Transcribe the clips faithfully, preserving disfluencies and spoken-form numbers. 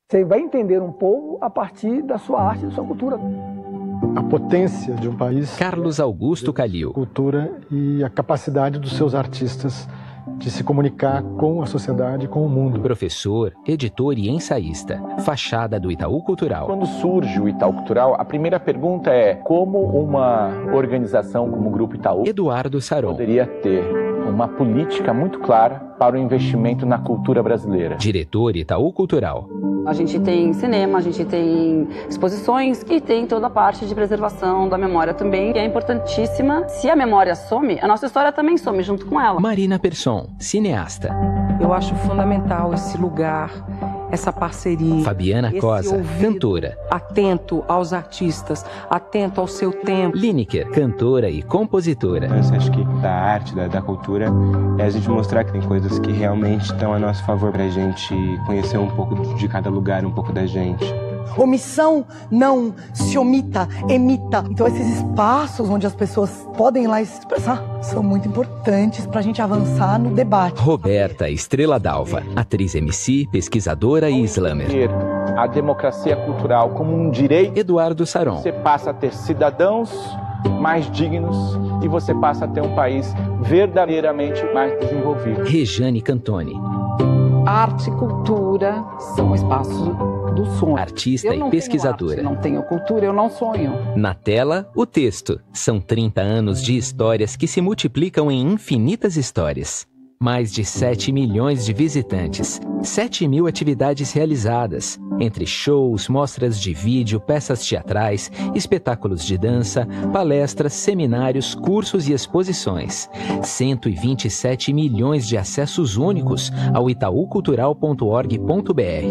Você vai entender um povo a partir da sua arte e da sua cultura. A potência de um país... Carlos Augusto Calil. Cultura e a capacidade dos seus artistas de se comunicar com a sociedade, com o mundo. Professor, editor e ensaísta. Fachada do Itaú Cultural. Quando surge o Itaú Cultural, a primeira pergunta é como uma organização como o Grupo Itaú Eduardo Saron. Poderia ter uma política muito clara para o investimento na cultura brasileira. Diretor Itaú Cultural. A gente tem cinema, a gente tem exposições e tem toda a parte de preservação da memória também, que é importantíssima. Se a memória some, a nossa história também some junto com ela. Marina Persson, cineasta. Eu acho fundamental esse lugar, essa parceria. Fabiana Cosa, cantora. Atento aos artistas, atento ao seu tempo. Lineker, cantora e compositora. Eu acho que da arte, da, da cultura, é a gente mostrar que tem coisas que realmente estão a nosso favor pra gente conhecer um pouco de cada lugar, um pouco da gente. Omissão não se omita, emita. Então esses espaços onde as pessoas podem ir lá se expressar são muito importantes para a gente avançar no debate. Roberta Estrela Dalva, atriz M C, pesquisadora e slammer. A democracia cultural como um direito. Eduardo Saron. Você passa a ter cidadãos mais dignos e você passa a ter um país verdadeiramente mais desenvolvido. Rejane Cantoni. Arte e cultura são espaços do sonho. Artista e pesquisadora. Se não tenho cultura, eu não sonho. Na tela, o texto. São trinta anos de histórias que se multiplicam em infinitas histórias. Mais de sete milhões de visitantes, sete mil atividades realizadas, entre shows, mostras de vídeo, peças teatrais, espetáculos de dança, palestras, seminários, cursos e exposições. cento e vinte e sete milhões de acessos únicos ao itaú cultural ponto org ponto br.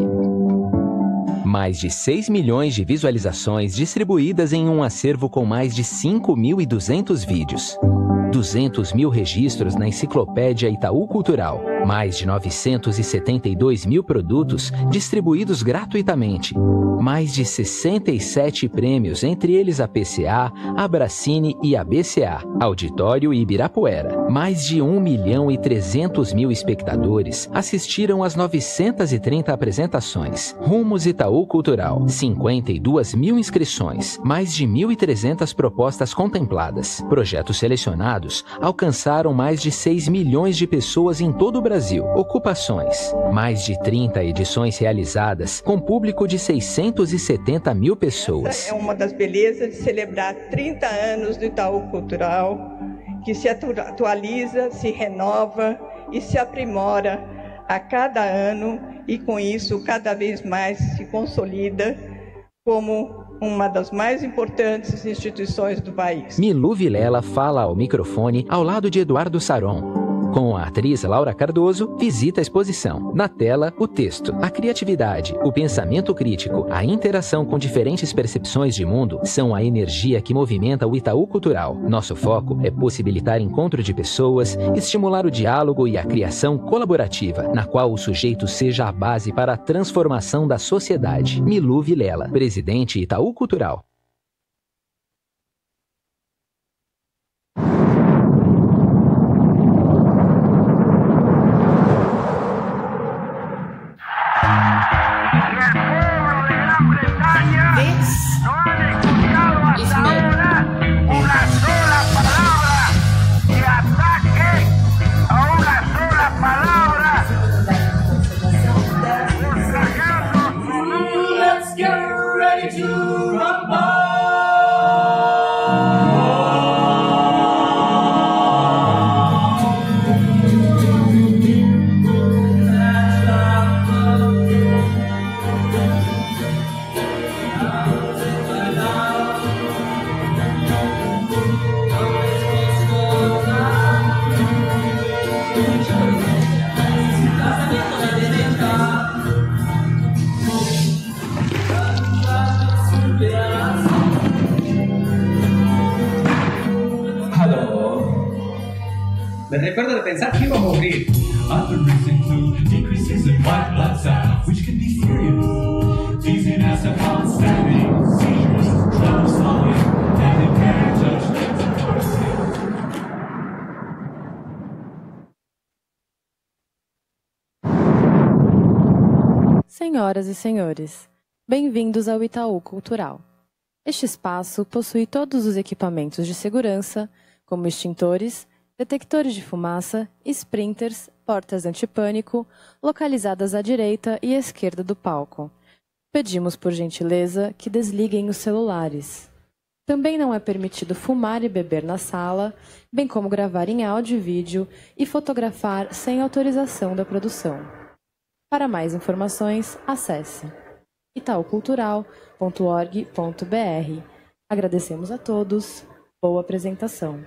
Mais de seis milhões de visualizações distribuídas em um acervo com mais de cinco mil e duzentos vídeos. duzentos mil registros na enciclopédia Itaú Cultural. Mais de novecentos e setenta e dois mil produtos distribuídos gratuitamente. Mais de sessenta e sete prêmios, entre eles a P C A, a Abracine e a B C A, Auditório e Ibirapuera. Mais de um milhão e trezentos mil espectadores assistiram às novecentas e trinta apresentações. Rumos Itaú Cultural, cinquenta e duas mil inscrições, mais de mil e trezentas propostas contempladas. Projetos selecionados alcançaram mais de seis milhões de pessoas em todo o Brasil. Ocupações, mais de trinta edições realizadas com público de seiscentos e setenta mil pessoas. Essa é uma das belezas de celebrar trinta anos do Itaú Cultural, que se atualiza, se renova e se aprimora a cada ano e com isso cada vez mais se consolida como uma das mais importantes instituições do país. Milu Vilela fala ao microfone ao lado de Eduardo Saron. Com a atriz Laura Cardoso, visita a exposição. Na tela, o texto. A criatividade, o pensamento crítico, a interação com diferentes percepções de mundo são a energia que movimenta o Itaú Cultural. Nosso foco é possibilitar encontro de pessoas, estimular o diálogo e a criação colaborativa, na qual o sujeito seja a base para a transformação da sociedade. Milu Vilela, presidente Itaú Cultural. Me recuerdo de pensar que iba a morir. Senhoras e senhores, bem-vindos ao Itaú Cultural. Este espaço possui todos os equipamentos de segurança, como extintores, detectores de fumaça, sprinters, portas antipânico, localizadas à direita e esquerda do palco. Pedimos por gentileza que desliguem os celulares. Também não é permitido fumar e beber na sala, bem como gravar em áudio e vídeo e fotografar sem autorização da produção. Para mais informações, acesse itau cultural ponto org ponto br. Agradecemos a todos. Boa apresentação.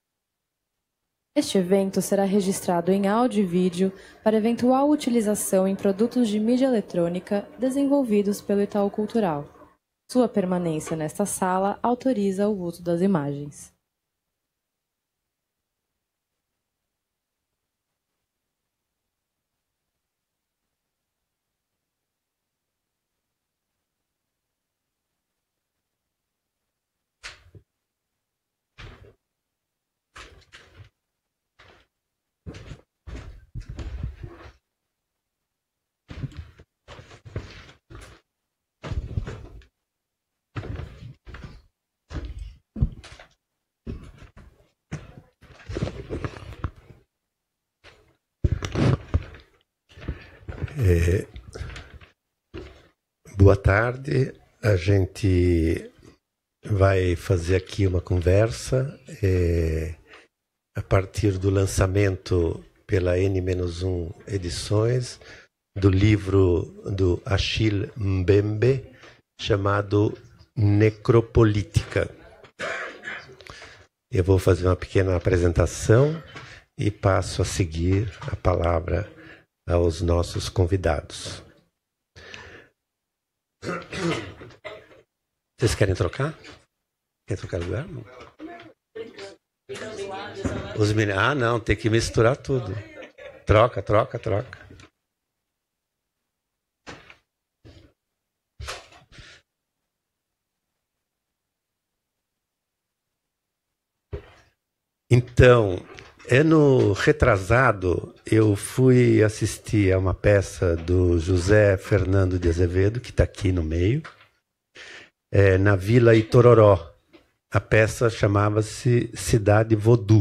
Este evento será registrado em áudio e vídeo para eventual utilização em produtos de mídia eletrônica desenvolvidos pelo Itaú Cultural. Sua permanência nesta sala autoriza o uso das imagens. É, boa tarde, a gente vai fazer aqui uma conversa é, a partir do lançamento pela N um Edições do livro do Achille Mbembe chamado Necropolítica. Eu vou fazer uma pequena apresentação e passo a seguir a palavra aos nossos convidados. Vocês querem trocar? Querem trocar lugar? Os meninos... Ah, não, tem que misturar tudo. Troca, troca, troca. Então, ano retrasado, eu fui assistir a uma peça do José Fernando de Azevedo, que está aqui no meio, é, na Vila Itororó. A peça chamava-se Cidade Vodú.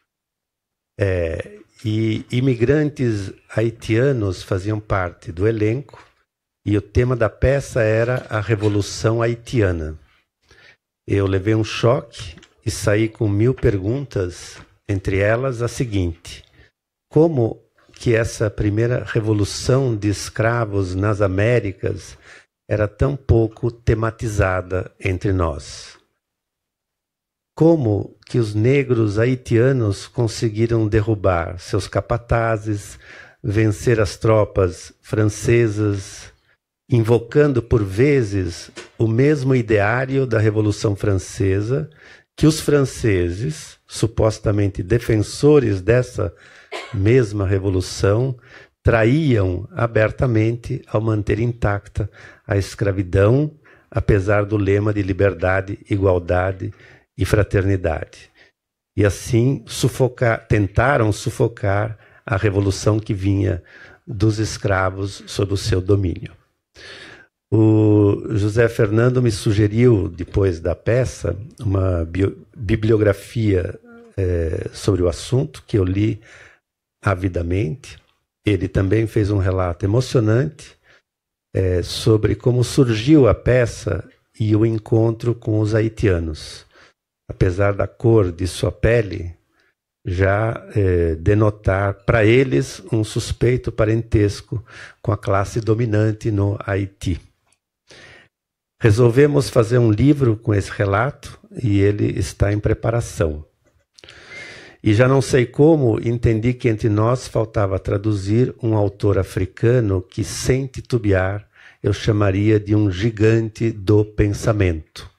É, e imigrantes haitianos faziam parte do elenco, e o tema da peça era a Revolução Haitiana. Eu levei um choque e saí com mil perguntas. Entre elas, a seguinte: como que essa primeira revolução de escravos nas Américas era tão pouco tematizada entre nós? Como que os negros haitianos conseguiram derrubar seus capatazes, vencer as tropas francesas, invocando por vezes o mesmo ideário da Revolução Francesa que os franceses, supostamente defensores dessa mesma revolução, traíam abertamente ao manter intacta a escravidão, apesar do lema de liberdade, igualdade e fraternidade. E assim sufocar, tentaram sufocar a revolução que vinha dos escravos sob o seu domínio. O José Fernando me sugeriu, depois da peça, uma bio, bibliografia é, sobre o assunto, que eu li avidamente. Ele também fez um relato emocionante é, sobre como surgiu a peça e o encontro com os haitianos. Apesar da cor de sua pele, já é, denotar para eles um suspeito parentesco com a classe dominante no Haiti. Resolvemos fazer um livro com esse relato e ele está em preparação. E já não sei como, entendi que entre nós faltava traduzir um autor africano que, sem titubear, eu chamaria de um gigante do pensamento.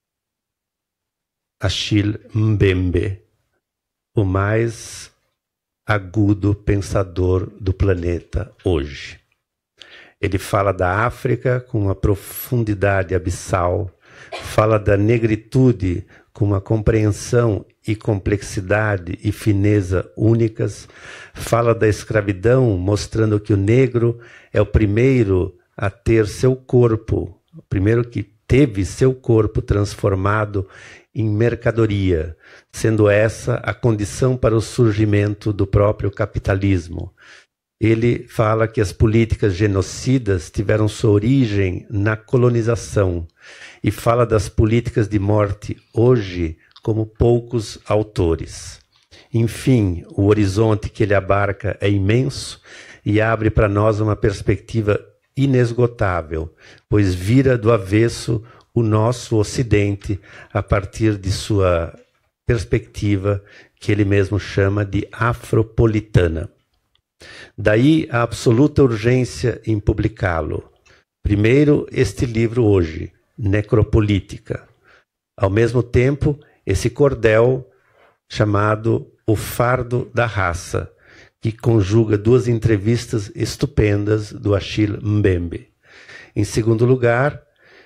Achille Mbembe, o mais agudo pensador do planeta hoje. Ele fala da África com uma profundidade abissal, fala da negritude com uma compreensão e complexidade e fineza únicas, fala da escravidão, mostrando que o negro é o primeiro a ter seu corpo, primeiro que teve seu corpo transformado em mercadoria, sendo essa a condição para o surgimento do próprio capitalismo. Ele fala que as políticas genocidas tiveram sua origem na colonização e fala das políticas de morte hoje como poucos autores. Enfim, o horizonte que ele abarca é imenso e abre para nós uma perspectiva inesgotável, pois vira do avesso o nosso Ocidente a partir de sua perspectiva, que ele mesmo chama de afropolitana. Daí a absoluta urgência em publicá-lo. Primeiro, este livro hoje, Necropolítica. Ao mesmo tempo, esse cordel chamado O Fardo da Raça, que conjuga duas entrevistas estupendas do Achille Mbembe. Em segundo lugar,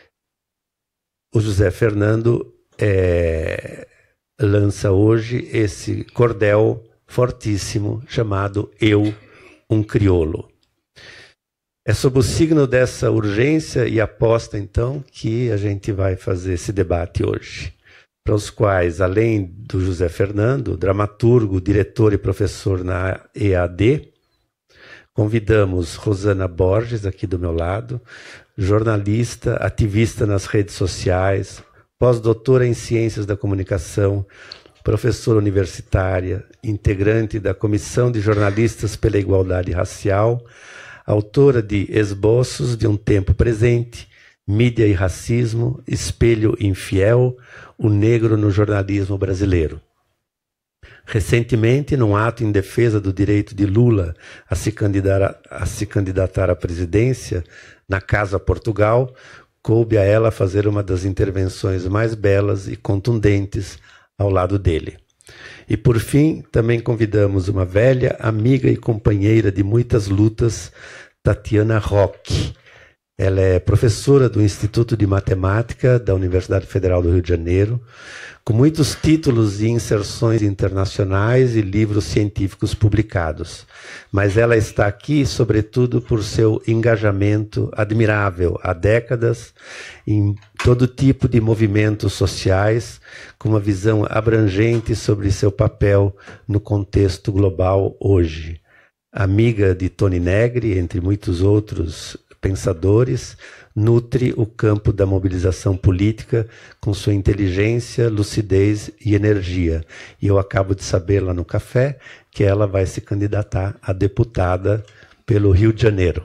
o José Fernando é, lança hoje esse cordel fortíssimo chamado Eu, um Crioulo. É sob o signo dessa urgência e aposta, então, que a gente vai fazer esse debate hoje, para os quais, além do José Fernando, dramaturgo, diretor e professor na E A D, convidamos Rosana Borges, aqui do meu lado, jornalista, ativista nas redes sociais, pós-doutora em Ciências da Comunicação, professora universitária, integrante da Comissão de Jornalistas pela Igualdade Racial, autora de Esboços de um Tempo Presente, Mídia e Racismo, Espelho Infiel, o Negro no Jornalismo Brasileiro. Recentemente, num ato em defesa do direito de Lula a se candidatar, a se candidatar à presidência, na Casa Portugal, coube a ela fazer uma das intervenções mais belas e contundentes ao lado dele. E, por fim, também convidamos uma velha amiga e companheira de muitas lutas, Tatiana Roque. Ela é professora do Instituto de Matemática da Universidade Federal do Rio de Janeiro, com muitos títulos e inserções internacionais e livros científicos publicados. Mas ela está aqui, sobretudo, por seu engajamento admirável há décadas em todo tipo de movimentos sociais, com uma visão abrangente sobre seu papel no contexto global hoje. Amiga de Toni Negri, entre muitos outros pensadores, nutre o campo da mobilização política com sua inteligência, lucidez e energia. E eu acabo de saber lá no café que ela vai se candidatar a deputada pelo Rio de Janeiro.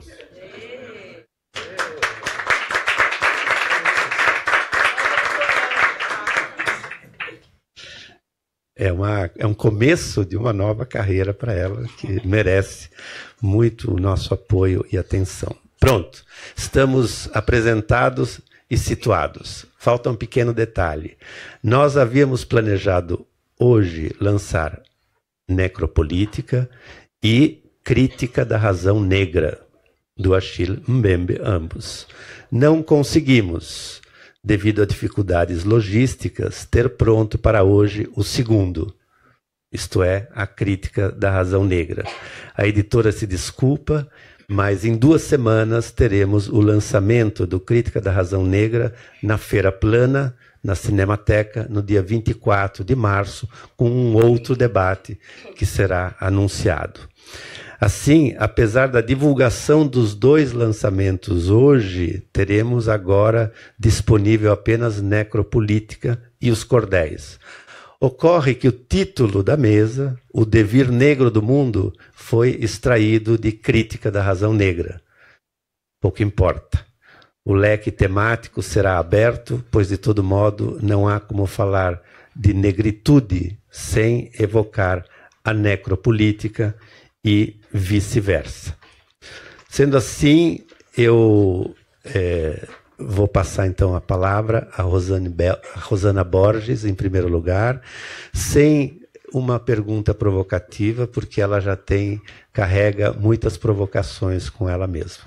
É, uma, é um começo de uma nova carreira para ela, que merece muito o nosso apoio e atenção. Pronto, estamos apresentados e situados. Falta um pequeno detalhe. Nós havíamos planejado hoje lançar Necropolítica e Crítica da Razão Negra, do Achille Mbembe, ambos. Não conseguimos, devido a dificuldades logísticas, ter pronto para hoje o segundo, isto é, a Crítica da Razão Negra. A editora se desculpa, mas em duas semanas teremos o lançamento do Crítica da Razão Negra na Feira Plana, na Cinemateca, no dia vinte e quatro de março, com um outro debate que será anunciado. Assim, apesar da divulgação dos dois lançamentos hoje, teremos agora disponível apenas Necropolítica e os cordéis. Ocorre que o título da mesa, O Devir Negro do Mundo, foi extraído de Crítica da Razão Negra. Pouco importa. O leque temático será aberto, pois de todo modo não há como falar de negritude sem evocar a necropolítica e vice-versa. Sendo assim, eu é, vou passar então a palavra a, Rosane Be- a Rosana Borges, em primeiro lugar, sem uma pergunta provocativa, porque ela já tem, carrega muitas provocações com ela mesma.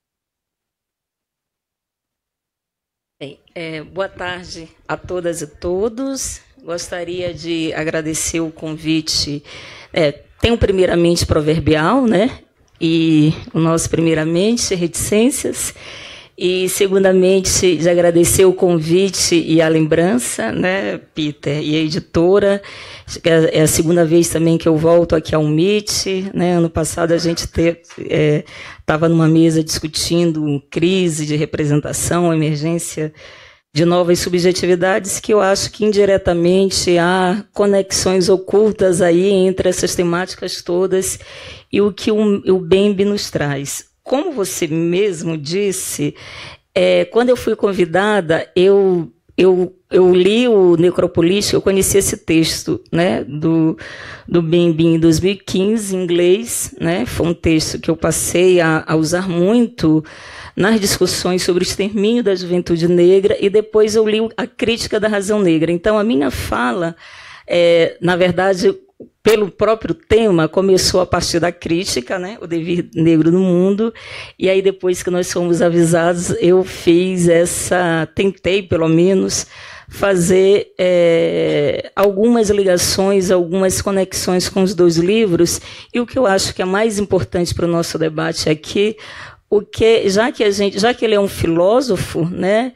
Bem, é, boa tarde a todas e todos. Gostaria de agradecer o convite. É, tem um primeiramente proverbial, né? e o nosso, primeiramente, reticências, e, segundamente, de agradecer o convite e a lembrança, né, Peter, e a editora. É a segunda vez também que eu volto aqui ao M I T, né? Ano passado a gente estava é, numa mesa discutindo crise de representação, emergência de novas subjetividades, que eu acho que indiretamente há conexões ocultas aí entre essas temáticas todas e o que o, o Bembe nos traz. Como você mesmo disse, é, quando eu fui convidada, eu, eu, eu li o Necropolítica, eu conheci esse texto, né, do, do Bembe em dois mil e quinze, em inglês, né, foi um texto que eu passei a, a usar muito nas discussões sobre o extermínio da juventude negra, e depois eu li a Crítica da Razão Negra. Então, a minha fala, é, na verdade, pelo próprio tema, começou a partir da crítica, né, o devir negro no mundo, e aí depois que nós fomos avisados, eu fiz essa, tentei pelo menos, fazer é, algumas ligações, algumas conexões com os dois livros, e o que eu acho que é mais importante para o nosso debate aqui, o que, já que a gente, já que ele é um filósofo, né,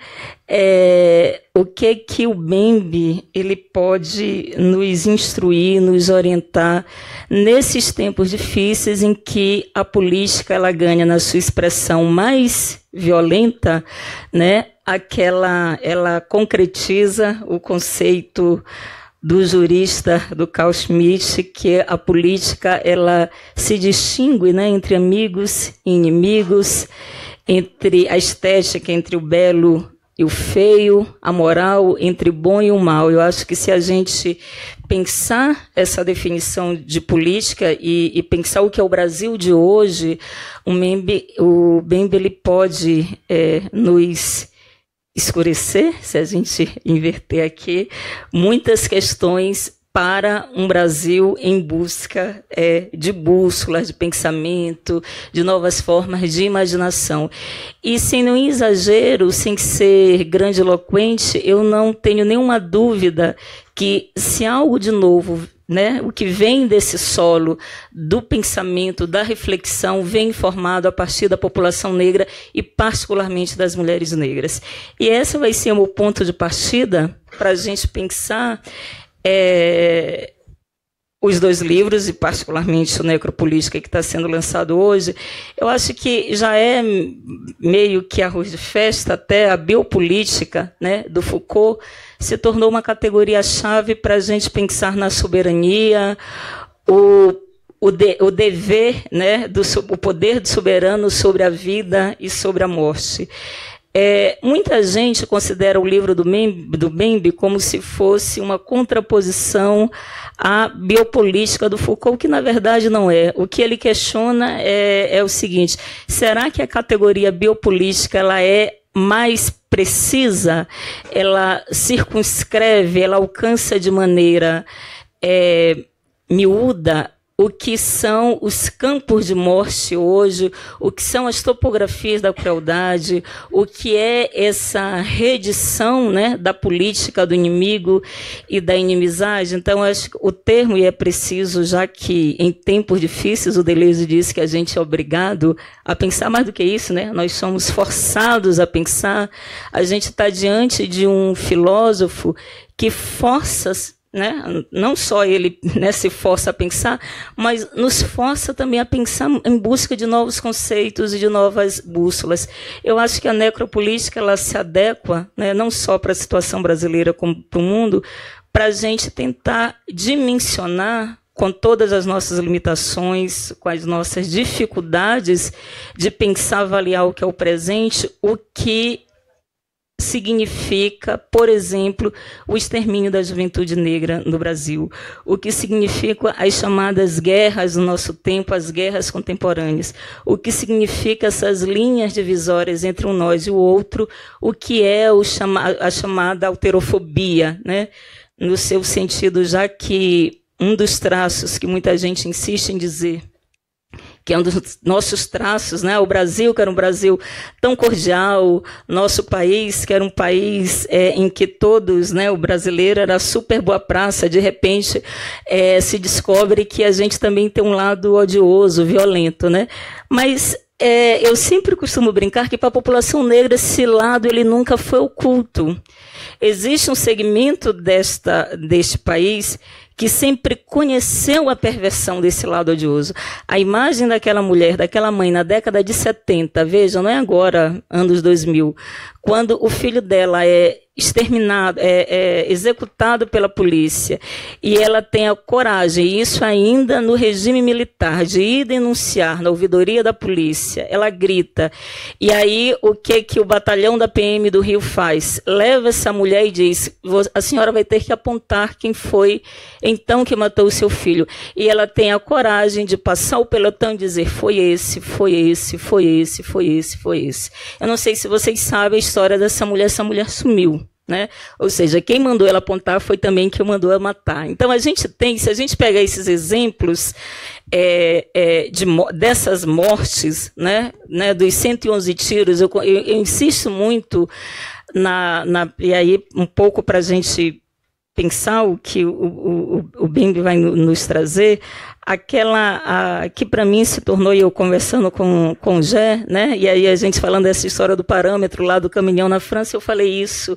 é, o que que o Bembe ele pode nos instruir, nos orientar nesses tempos difíceis em que a política ela ganha na sua expressão mais violenta, né, aquela, ela concretiza o conceito do jurista, do Carl Schmitt, que a política ela se distingue, né, entre amigos e inimigos, entre a estética, entre o belo e o feio, a moral entre o bom e o mal. Eu acho que se a gente pensar essa definição de política e, e pensar o que é o Brasil de hoje, o Bembe, o Bembe ele pode é, nos escurecer, se a gente inverter aqui, muitas questões para um Brasil em busca é, de bússolas, de pensamento, de novas formas de imaginação. E sem nenhum exagero, sem ser grandiloquente, eu não tenho nenhuma dúvida que se algo de novo, né, o que vem desse solo do pensamento, da reflexão, vem formado a partir da população negra e particularmente das mulheres negras. E esse vai ser o meu ponto de partida para a gente pensar é, os dois livros, e particularmente o Necropolítica, que está sendo lançado hoje. Eu acho que já é meio que arroz de festa, até a biopolítica, né, do Foucault, se tornou uma categoria-chave para a gente pensar na soberania, o, o, de, o dever, né, do, o poder do soberano sobre a vida e sobre a morte. É, muita gente considera o livro do Bembe, do Bembe como se fosse uma contraposição à biopolítica do Foucault, que na verdade não é. O que ele questiona é, é o seguinte: será que a categoria biopolítica ela é mais precisa, ela circunscreve, ela alcança de maneira é, miúda o que são os campos de morte hoje, o que são as topografias da crueldade, o que é essa redição, né, da política do inimigo e da inimizade. Então, acho que o termo, e é preciso, já que em tempos difíceis o Deleuze disse que a gente é obrigado a pensar mais do que isso, né? Nós somos forçados a pensar. A gente está diante de um filósofo que força, né? Não só ele, né, se força a pensar, mas nos força também a pensar em busca de novos conceitos e de novas bússolas. Eu acho que a necropolítica ela se adequa, né, não só para a situação brasileira como para o mundo, para a gente tentar dimensionar, com todas as nossas limitações, com as nossas dificuldades de pensar, avaliar o que é o presente, o que significa, por exemplo, o extermínio da juventude negra no Brasil, o que significa as chamadas guerras do nosso tempo, as guerras contemporâneas, o que significa essas linhas divisórias entre um nós e o outro, o que é o chama, a chamada alterofobia, né? No seu sentido, já que um dos traços que muita gente insiste em dizer que é um dos nossos traços, né? O Brasil, que era um Brasil tão cordial, nosso país, que era um país é, em que todos, né, o brasileiro era super boa praça, de repente é, se descobre que a gente também tem um lado odioso, violento, né? Mas é, eu sempre costumo brincar que para a população negra esse lado ele nunca foi oculto. Existe um segmento desta, deste país que sempre conheceu a perversão desse lado odioso. A imagem daquela mulher, daquela mãe, na década de setenta, vejam, não é agora, anos dois mil, quando o filho dela é exterminado, é, é executado pela polícia, e ela tem a coragem, isso ainda no regime militar, de ir denunciar na ouvidoria da polícia, ela grita, e aí o que, que o batalhão da P M do Rio faz? Leva essa mulher e diz, a senhora vai ter que apontar quem foi então que matou o seu filho, e ela tem a coragem de passar o pelotão e dizer, foi esse, foi esse, foi esse, foi esse, foi esse. Eu não sei se vocês sabem a história dessa mulher, essa mulher sumiu. Né? Ou seja, quem mandou ela apontar foi também quem mandou ela matar. Então a gente tem, se a gente pegar esses exemplos é, é, de, dessas mortes, né, né, dos cento e onze tiros, eu, eu, eu insisto muito, na, na, e aí um pouco para a gente pensar o que o, o, o Bembe vai nos trazer, aquela a, que para mim se tornou, eu conversando com, com o Gé, né? E aí a gente falando dessa história do parâmetro lá do caminhão na França, eu falei isso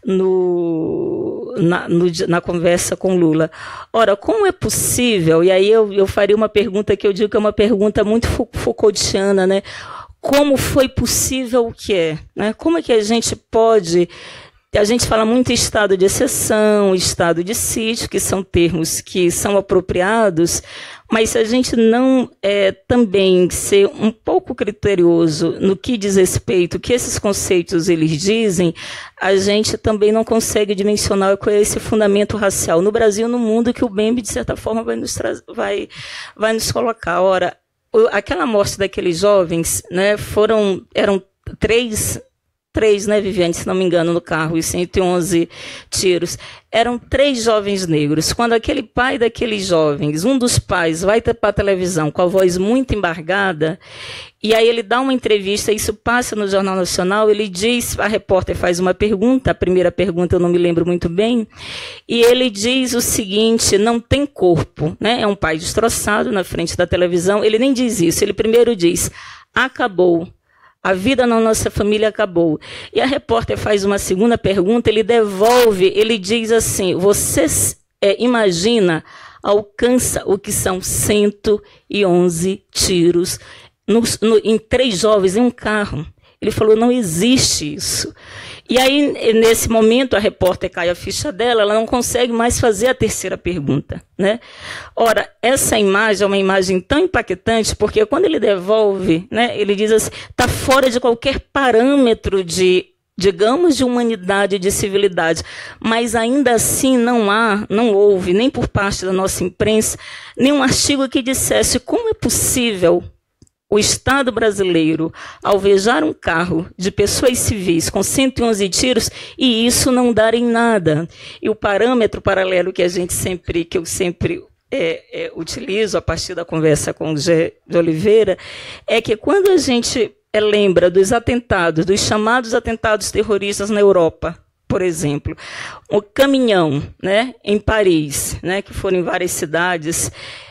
no, na, no, na conversa com Lula. Ora, como é possível, e aí eu, eu faria uma pergunta que eu digo que é uma pergunta muito Foucaultiana, né? Como foi possível o que é? Né? Como é que a gente pode... A gente fala muito em estado de exceção, estado de sítio, que são termos que são apropriados, mas se a gente não é, também ser um pouco criterioso no que diz respeito, que esses conceitos eles dizem, a gente também não consegue dimensionar qual é esse fundamento racial no Brasil, no mundo, que o Bembe, de certa forma, vai nos, vai, vai nos colocar. Ora, aquela morte daqueles jovens, né, foram, eram três... Três, né, Viviane, se não me engano, no carro, e cento e onze tiros. Eram três jovens negros. Quando aquele pai daqueles jovens, um dos pais, vai para a televisão com a voz muito embargada, e aí ele dá uma entrevista, isso passa no Jornal Nacional, ele diz, a repórter faz uma pergunta, a primeira pergunta eu não me lembro muito bem, e ele diz o seguinte, não tem corpo, né? É um pai destroçado na frente da televisão, ele nem diz isso, ele primeiro diz, acabou. A vida na nossa família acabou. E a repórter faz uma segunda pergunta, ele devolve, ele diz assim, você é, imagina, alcança o que são cento e onze tiros no, no, em três jovens, em um carro. Ele falou, não existe isso. E aí, nesse momento, a repórter cai a ficha dela, ela não consegue mais fazer a terceira pergunta, né? Ora, essa imagem é uma imagem tão impactante, porque quando ele devolve, né, ele diz assim, está fora de qualquer parâmetro de, digamos, de humanidade, de civilidade, mas ainda assim não há, não houve, nem por parte da nossa imprensa, nenhum artigo que dissesse como é possível o Estado brasileiro alvejar um carro de pessoas civis com cento e onze tiros e isso não dar em nada. E o parâmetro paralelo que a gente sempre, que eu sempre é, é, utilizo a partir da conversa com o Gé de Oliveira, é que quando a gente é, lembra dos atentados, dos chamados atentados terroristas na Europa, por exemplo, o caminhão, né, em Paris, né, que foram em várias cidades.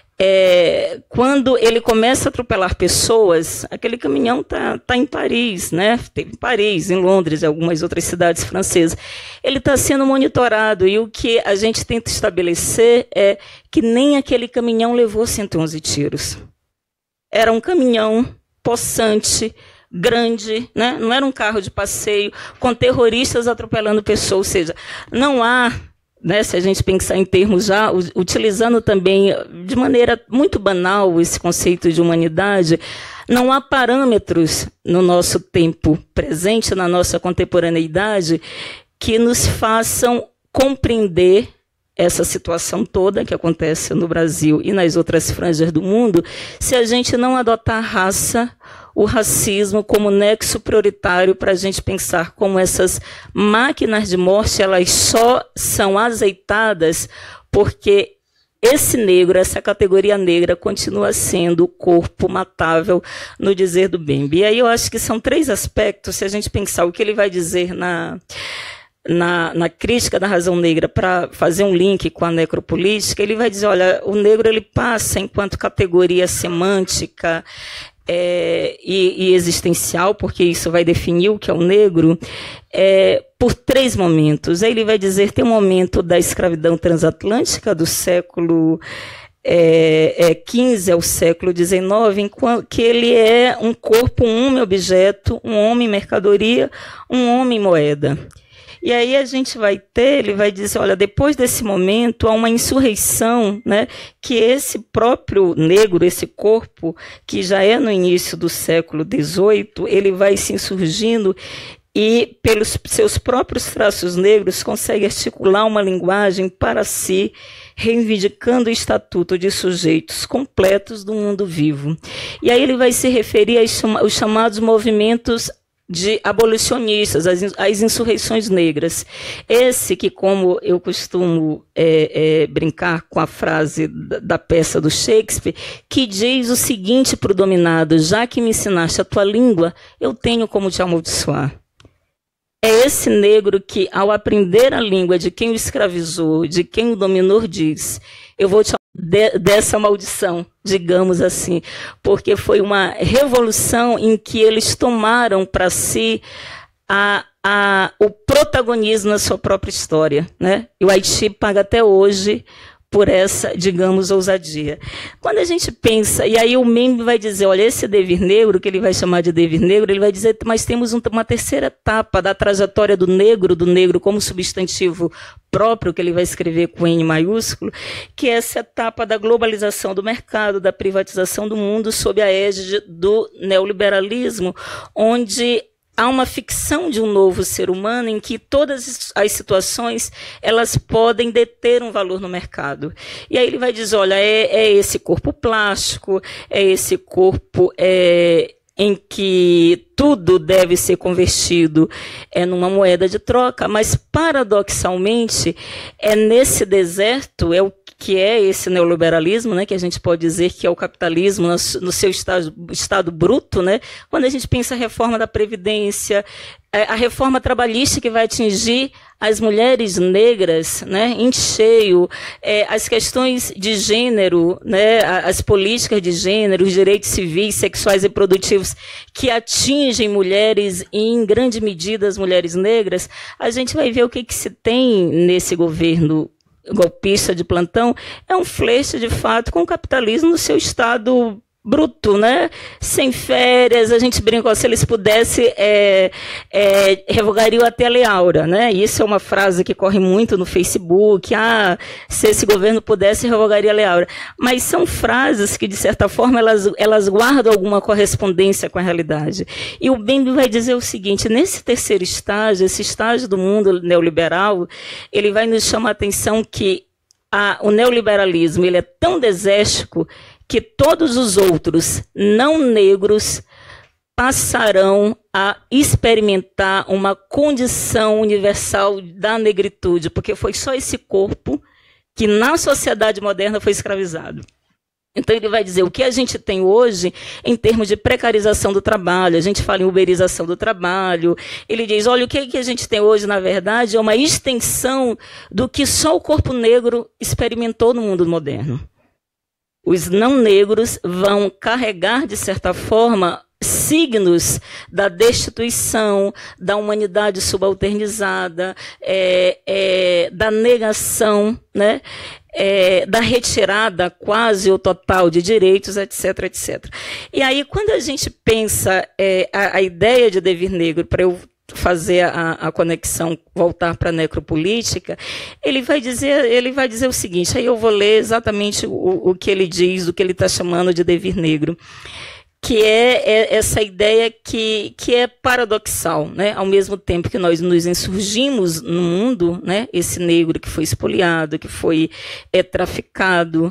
É, quando ele começa a atropelar pessoas, aquele caminhão está tá em Paris, né? Teve em Paris, em Londres, em algumas outras cidades francesas. Ele está sendo monitorado e o que a gente tenta estabelecer é que nem aquele caminhão levou cento e onze tiros. Era um caminhão possante, grande, né? Não era um carro de passeio, com terroristas atropelando pessoas, ou seja, não há... Né, se a gente pensar em termos já, utilizando também de maneira muito banal esse conceito de humanidade, não há parâmetros no nosso tempo presente, na nossa contemporaneidade, que nos façam compreender essa situação toda que acontece no Brasil e nas outras franjas do mundo, se a gente não adotar a raça, o racismo como nexo prioritário para a gente pensar como essas máquinas de morte elas só são azeitadas porque esse negro, essa categoria negra, continua sendo o corpo matável no dizer do Bembe. E aí eu acho que são três aspectos, se a gente pensar o que ele vai dizer na, na, na crítica da razão negra, para fazer um link com a necropolítica, ele vai dizer, olha, o negro ele passa enquanto categoria semântica, É, e, e existencial, porque isso vai definir o que é o negro, é, por três momentos. Aí ele vai dizer, tem um momento da escravidão transatlântica do século é, é, quinze ao século dezenove, em que ele é um corpo, um homem objeto, um homem mercadoria, um homem moeda. E aí a gente vai ter, ele vai dizer, olha, depois desse momento há uma insurreição, né, que esse próprio negro, esse corpo, que já é no início do século dezoito, ele vai se insurgindo e, pelos seus próprios traços negros, consegue articular uma linguagem para si, reivindicando o estatuto de sujeitos completos do mundo vivo. E aí ele vai se referir aos chamados movimentos de abolicionistas, as, as insurreições negras. Esse que, como eu costumo é, é, brincar com a frase da, da peça do Shakespeare, que diz o seguinte para o dominado, já que me ensinaste a tua língua, eu tenho como te amaldiçoar. É esse negro que, ao aprender a língua de quem o escravizou, de quem o dominou, diz, eu vou te De, dessa maldição, digamos assim, porque foi uma revolução em que eles tomaram para si a, a, o protagonismo na sua própria história, né? E o Haiti paga até hoje por essa, digamos, ousadia. Quando a gente pensa, e aí o Bembe vai dizer, olha, esse devir negro, que ele vai chamar de devir negro, ele vai dizer, mas temos um, uma terceira etapa da trajetória do negro, do negro como substantivo próprio, que ele vai escrever com N maiúsculo, que é essa etapa da globalização do mercado, da privatização do mundo, sob a égide do neoliberalismo, onde há uma ficção de um novo ser humano em que todas as situações elas podem deter um valor no mercado. E aí ele vai dizer, olha, é, é esse corpo plástico, é esse corpo é, em que tudo deve ser convertido é, numa moeda de troca, mas paradoxalmente é nesse deserto, é o que é esse neoliberalismo, né, que a gente pode dizer que é o capitalismo no, no seu estado, estado bruto, né, quando a gente pensa a reforma da Previdência, a reforma trabalhista que vai atingir as mulheres negras, né, em cheio, é, as questões de gênero, né, as políticas de gênero, os direitos civis, sexuais e reprodutivos que atingem mulheres e, em grande medida, as mulheres negras, a gente vai ver o que, que se tem nesse governo golpista de plantão, é um flerte, de fato, com o capitalismo no seu estado bruto, né? Sem férias, a gente brincou, se eles pudessem, é, é, revogariam até a Lei Áurea, né? Isso é uma frase que corre muito no Facebook, ah, se esse governo pudesse, revogaria a Lei Áurea. Mas são frases que, de certa forma, elas, elas guardam alguma correspondência com a realidade. E o Bembe vai dizer o seguinte, nesse terceiro estágio, esse estágio do mundo neoliberal, ele vai nos chamar a atenção que a, o neoliberalismo ele é tão desértico que todos os outros não negros passarão a experimentar uma condição universal da negritude, porque foi só esse corpo que na sociedade moderna foi escravizado. Então ele vai dizer o que a gente tem hoje em termos de precarização do trabalho, a gente fala em uberização do trabalho, ele diz, olha, o que, que a gente tem hoje, na verdade, é uma extensão do que só o corpo negro experimentou no mundo moderno. Os não negros vão carregar, de certa forma, signos da destituição, da humanidade subalternizada, é, é, da negação, né? É, da retirada quase ou total de direitos, etc, etcétera. E aí, quando a gente pensa é, a, a ideia de devir negro, para eu fazer a, a conexão, voltar para a necropolítica, ele vai dizer, ele vai dizer o seguinte, aí eu vou ler exatamente o, o que ele diz, o que ele está chamando de devir negro, que é, é essa ideia que, que é paradoxal, né? Ao mesmo tempo que nós nos insurgimos no mundo, né? Esse negro que foi espoliado, que foi é, traficado,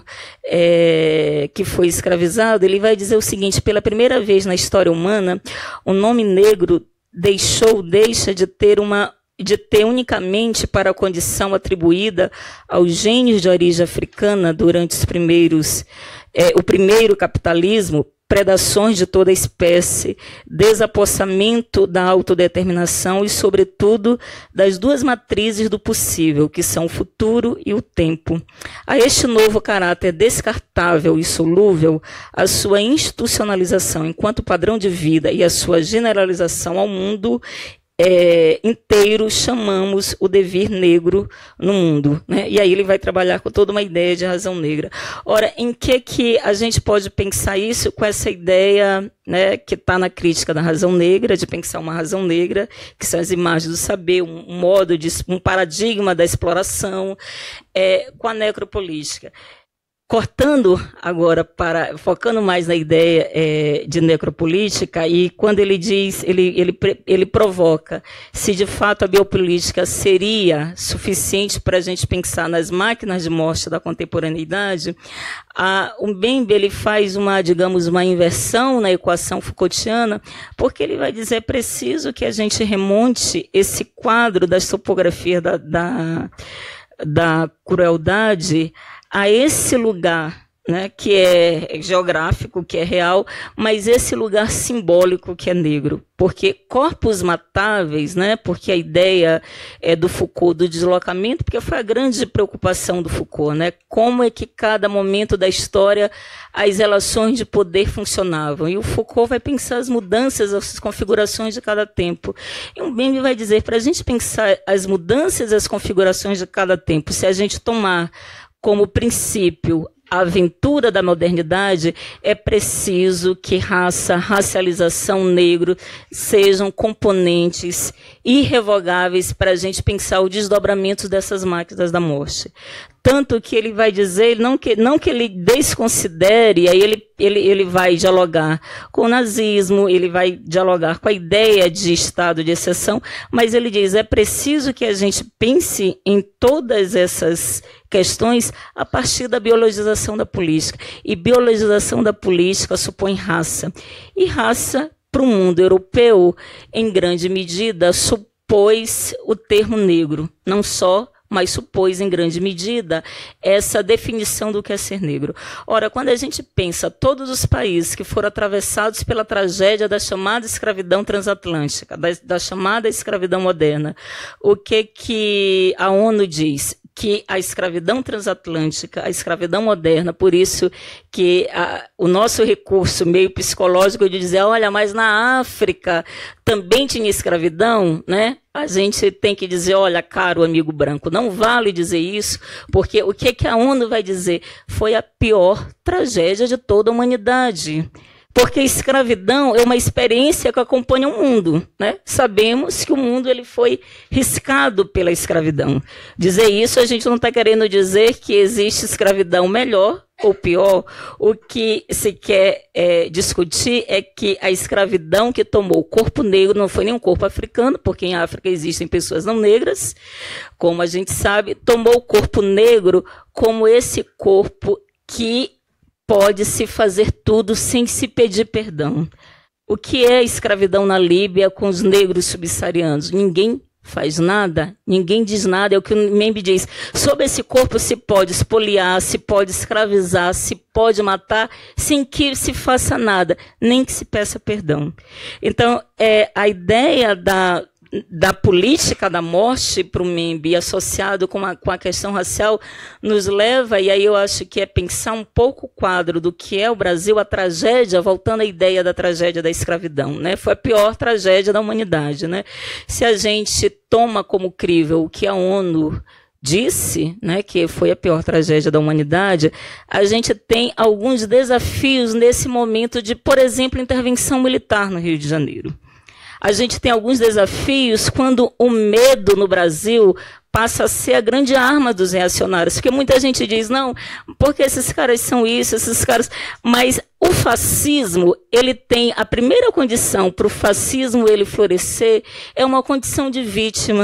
é, que foi escravizado, ele vai dizer o seguinte, pela primeira vez na história humana, o nome negro deixou, deixa de ter uma de ter unicamente para a condição atribuída aos gênios de origem africana durante os primeiros, é, o primeiro capitalismo, predações de toda espécie, desapossamento da autodeterminação e, sobretudo, das duas matrizes do possível, que são o futuro e o tempo. A este novo caráter descartável e solúvel, a sua institucionalização enquanto padrão de vida e a sua generalização ao mundo É, inteiro, chamamos o devir negro no mundo, né? E aí ele vai trabalhar com toda uma ideia de razão negra. Ora, em que que a gente pode pensar isso com essa ideia, né, que está na crítica da razão negra, de pensar uma razão negra, que são as imagens do saber, um, um modo de, um paradigma da exploração, é, com a necropolítica. Cortando agora para, focando mais na ideia é, de necropolítica, e quando ele diz, ele, ele, ele provoca se de fato a biopolítica seria suficiente para a gente pensar nas máquinas de morte da contemporaneidade, a, o Mbembe ele faz uma, digamos, uma inversão na equação Foucaultiana, porque ele vai dizer, é preciso que a gente remonte esse quadro das topografias da, da, da crueldade a esse lugar, né, que é geográfico, que é real, mas esse lugar simbólico que é negro. Porque corpos matáveis, né, porque a ideia é do Foucault do deslocamento, porque foi a grande preocupação do Foucault, né, como é que cada momento da história as relações de poder funcionavam. E o Foucault vai pensar as mudanças, as configurações de cada tempo. E o Mbembe vai dizer, para a gente pensar as mudanças, as configurações de cada tempo, se a gente tomar como princípio a aventura da modernidade, é preciso que raça, racialização, negro sejam componentes irrevogáveis para a gente pensar o desdobramento dessas máquinas da morte. Tanto que ele vai dizer, não que, não que ele desconsidere, aí ele, ele, ele vai dialogar com o nazismo, ele vai dialogar com a ideia de estado de exceção, mas ele diz, é preciso que a gente pense em todas essas questões a partir da biologização da política. E biologização da política supõe raça. E raça, para o mundo europeu, em grande medida, supôs o termo negro, não só, mas supôs em grande medida essa definição do que é ser negro. Ora, quando a gente pensa todos os países que foram atravessados pela tragédia da chamada escravidão transatlântica, da, da chamada escravidão moderna, o que, que a ONU diz? Que a escravidão transatlântica, a escravidão moderna, por isso que a, o nosso recurso meio psicológico de dizer, olha, mas na África também tinha escravidão, né? A gente tem que dizer, olha, caro amigo branco, não vale dizer isso, porque o que, que a ONU vai dizer? Foi a pior tragédia de toda a humanidade. Porque a escravidão é uma experiência que acompanha o mundo, né? Sabemos que o mundo ele foi riscado pela escravidão. Dizer isso, a gente não está querendo dizer que existe escravidão melhor ou pior. O que se quer é, discutir é que a escravidão que tomou o corpo negro não foi nem um corpo africano, porque em África existem pessoas não negras, como a gente sabe, tomou o corpo negro como esse corpo que pode-se fazer tudo sem se pedir perdão. O que é a escravidão na Líbia com os negros subsaarianos? Ninguém faz nada, ninguém diz nada, é o que o Mbembe diz. Sobre esse corpo se pode espoliar, se pode escravizar, se pode matar, sem que se faça nada, nem que se peça perdão. Então, é, a ideia da da política da morte para o Mbembe, associado com a, com a questão racial, nos leva, e aí eu acho que é pensar um pouco o quadro do que é o Brasil, a tragédia, voltando à ideia da tragédia da escravidão, né? Foi a pior tragédia da humanidade, né? Se a gente toma como crível o que a ONU disse, né, que foi a pior tragédia da humanidade, a gente tem alguns desafios nesse momento de, por exemplo, intervenção militar no Rio de Janeiro. A gente tem alguns desafios quando o medo no Brasil passa a ser a grande arma dos reacionários. Porque muita gente diz, não, porque esses caras são isso, esses caras... Mas o fascismo, ele tem... A primeira condição para o fascismo ele florescer é uma condição de vítima.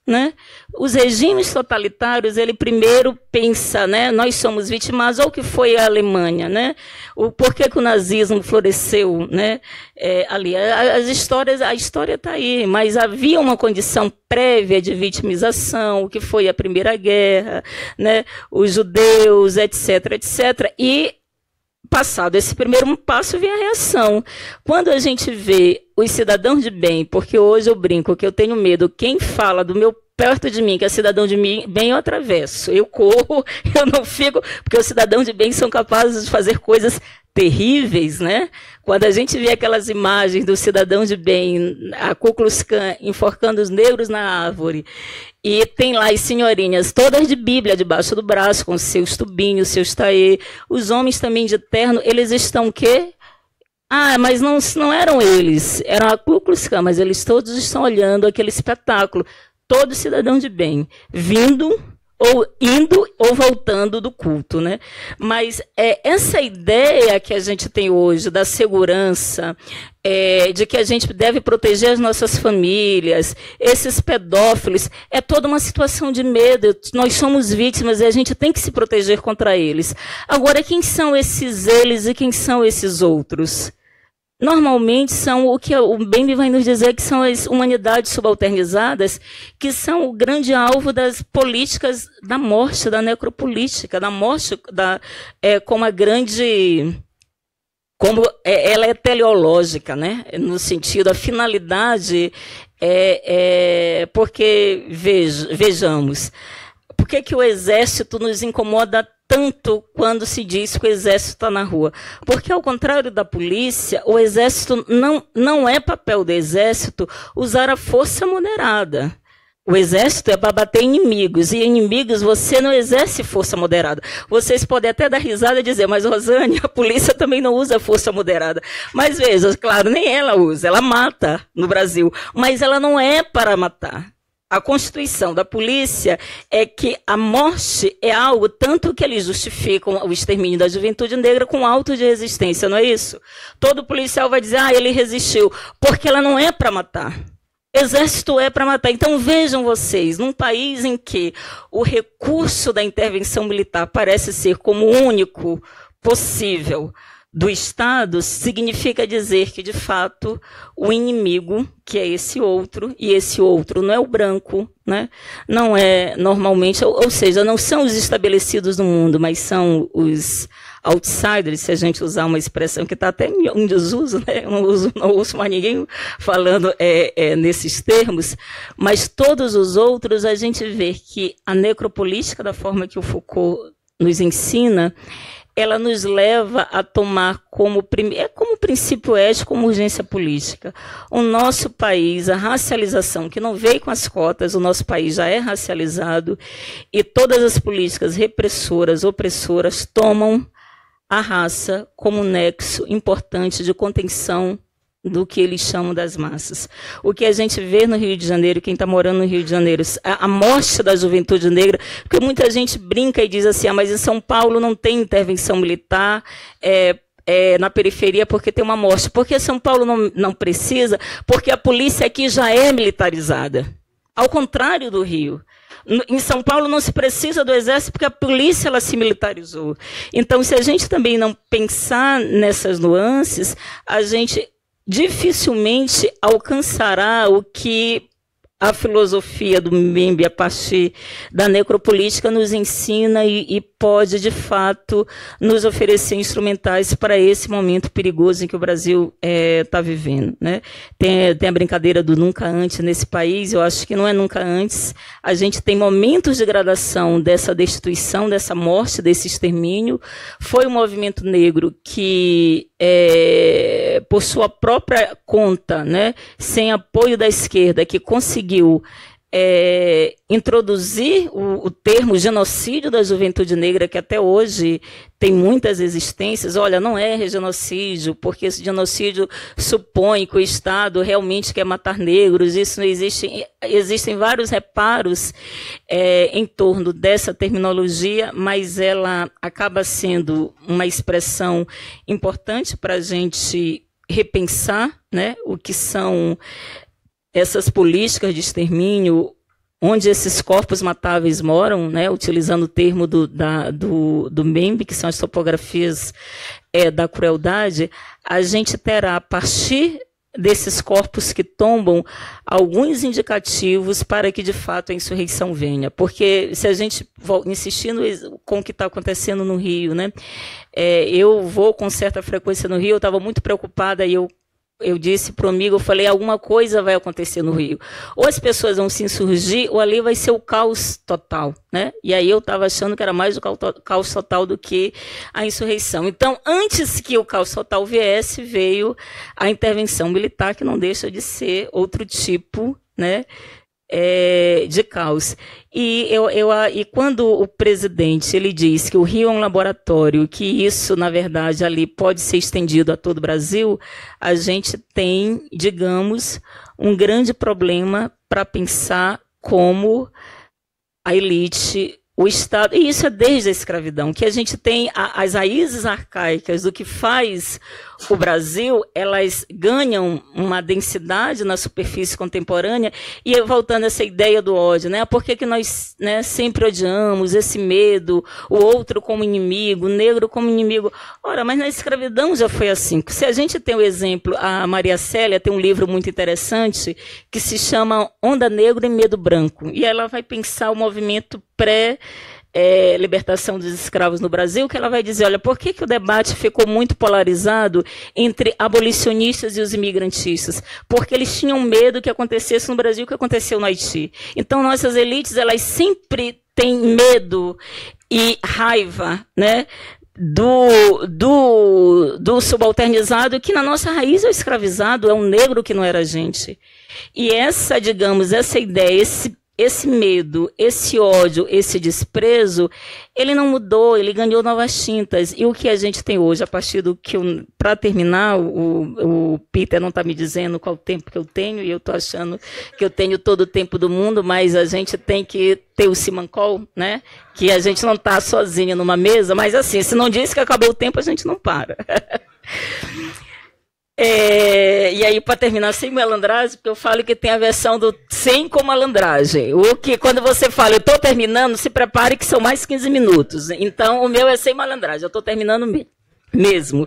né? Os regimes totalitários, ele primeiro pensa, né? Nós somos vitimados, ou o que foi a Alemanha, né? O porquê que o nazismo floresceu, né? É, ali, as histórias, a história está aí, mas havia uma condição prévia de vitimização, o que foi a Primeira Guerra, né? Os judeus, etc, etc. E passado esse primeiro passo, vem a reação. Quando a gente vê os cidadãos de bem, porque hoje eu brinco que eu tenho medo, quem fala do meu perto de mim, que é cidadão de bem, eu atravesso. Eu corro, eu não fico, porque os cidadãos de bem são capazes de fazer coisas terríveis, né? Quando a gente vê aquelas imagens do cidadão de bem, a Ku Klux Klan enforcando os negros na árvore, e tem lá as senhorinhas todas de Bíblia debaixo do braço, com seus tubinhos, seus taê, os homens também de terno, eles estão o quê? Ah, mas não, não eram eles, eram a Ku Klux Klan, mas eles todos estão olhando aquele espetáculo, todo cidadão de bem, vindo ou indo ou voltando do culto, né? Mas é, essa ideia que a gente tem hoje da segurança, é, de que a gente deve proteger as nossas famílias, esses pedófilos, é toda uma situação de medo. Nós somos vítimas e a gente tem que se proteger contra eles. Agora, quem são esses eles e quem são esses outros? Normalmente são o que o Bembe vai nos dizer que são as humanidades subalternizadas, que são o grande alvo das políticas da morte, da necropolítica, da morte da, é, como a grande... como é, ela é teleológica, né? No sentido, a finalidade é... é porque, veja, vejamos, por que que o exército nos incomoda tanto quando se diz que o exército está na rua? Porque, ao contrário da polícia, o exército não, não é papel do exército usar a força moderada. O exército é para bater inimigos, e inimigos você não exerce força moderada. Vocês podem até dar risada e dizer, mas Rosane, a polícia também não usa força moderada. Mas veja, claro, nem ela usa, ela mata no Brasil, mas ela não é para matar. A Constituição da polícia é que a morte é algo tanto que eles justificam o extermínio da juventude negra com auto de resistência, não é isso? Todo policial vai dizer, ah, ele resistiu, porque ela não é para matar. Exército é para matar. Então vejam vocês, num país em que o recurso da intervenção militar parece ser como o único possível do Estado, significa dizer que, de fato, o inimigo, que é esse outro, e esse outro não é o branco, né? Não é normalmente, ou, ou seja, não são os estabelecidos no mundo, mas são os outsiders, se a gente usar uma expressão que está até em desuso, né? Eu não, uso, não ouço mais ninguém falando é, é, nesses termos, mas todos os outros a gente vê que a necropolítica, da forma que o Foucault nos ensina, ela nos leva a tomar como, é como princípio ético, como urgência política. O nosso país, a racialização, que não veio com as cotas, o nosso país já é racializado, e todas as políticas repressoras, opressoras, tomam a raça como nexo importante de contenção do que eles chamam das massas. O que a gente vê no Rio de Janeiro, quem está morando no Rio de Janeiro, a, a morte da juventude negra, porque muita gente brinca e diz assim, ah, mas em São Paulo não tem intervenção militar, é, é, na periferia porque tem uma morte. Porque São Paulo não, não precisa, porque a polícia aqui já é militarizada. Ao contrário do Rio. Em São Paulo não se precisa do exército porque a polícia ela se militarizou. Então, se a gente também não pensar nessas nuances, a gente dificilmente alcançará o que a filosofia do Mbembe, a partir da necropolítica, nos ensina e, e pode, de fato, nos oferecer instrumentais para esse momento perigoso em que o Brasil está é, vivendo, né? Tem, tem a brincadeira do nunca antes nesse país, eu acho que não é nunca antes. A gente tem momentos de gradação dessa destituição, dessa morte, desse extermínio. Foi o movimento negro que, é, por sua própria conta, né, sem apoio da esquerda, que conseguiu É, introduzir o, o termo genocídio da juventude negra, que até hoje tem muitas existências. Olha, não é genocídio, porque esse genocídio supõe que o Estado realmente quer matar negros. Isso não existe. Existem vários reparos é, em torno dessa terminologia, mas ela acaba sendo uma expressão importante para a gente repensar, né, o que são essas políticas de extermínio, onde esses corpos matáveis moram, né, utilizando o termo do, da, do, do M E M B, que são as topografias é, da crueldade, a gente terá, a partir desses corpos que tombam, alguns indicativos para que, de fato, a insurreição venha. Porque, se a gente insistir no, com o que está acontecendo no Rio, né, é, eu vou com certa frequência no Rio, eu estava muito preocupada e eu Eu disse para o amigo, eu falei, alguma coisa vai acontecer no Rio. Ou as pessoas vão se insurgir, ou ali vai ser o caos total, né? E aí eu estava achando que era mais o caos total do que a insurreição. Então, antes que o caos total viesse, veio a intervenção militar, que não deixa de ser outro tipo, né, é, de caos. E, eu, eu, e quando o presidente ele diz que o Rio é um laboratório, que isso, na verdade, ali pode ser estendido a todo o Brasil, a gente tem, digamos, um grande problema para pensar como a elite, o Estado, e isso é desde a escravidão, que a gente tem a, as raízes arcaicas do que faz o Brasil, elas ganham uma densidade na superfície contemporânea, e voltando a essa ideia do ódio, né? Por que que nós, né, sempre odiamos esse medo, o outro como inimigo, o negro como inimigo? Ora, mas na escravidão já foi assim. Se a gente tem o exemplo, a Maria Célia tem um livro muito interessante que se chama Onda Negra e Medo Branco, e ela vai pensar o movimento pré É, libertação dos escravos no Brasil, que ela vai dizer, olha, por que que o debate ficou muito polarizado entre abolicionistas e os imigrantistas? Porque eles tinham medo que acontecesse no Brasil o que aconteceu no Haiti. Então, nossas elites, elas sempre têm medo e raiva, né, do, do, do subalternizado, que na nossa raiz é o escravizado, é um negro que não era gente. E essa, digamos, essa ideia, esse Esse medo, esse ódio, esse desprezo, ele não mudou, ele ganhou novas tintas. E o que a gente tem hoje, a partir do que, para terminar, o, o Peter não está me dizendo qual o tempo que eu tenho, e eu estou achando que eu tenho todo o tempo do mundo, mas a gente tem que ter o Simancol, né? Que a gente não está sozinho numa mesa, mas assim, se não diz que acabou o tempo, a gente não para. É, e aí, para terminar, sem malandragem, porque eu falo que tem a versão do sem com malandragem. O que, quando você fala, eu estou terminando, se prepare que são mais quinze minutos. Então, o meu é sem malandragem, eu estou terminando me mesmo.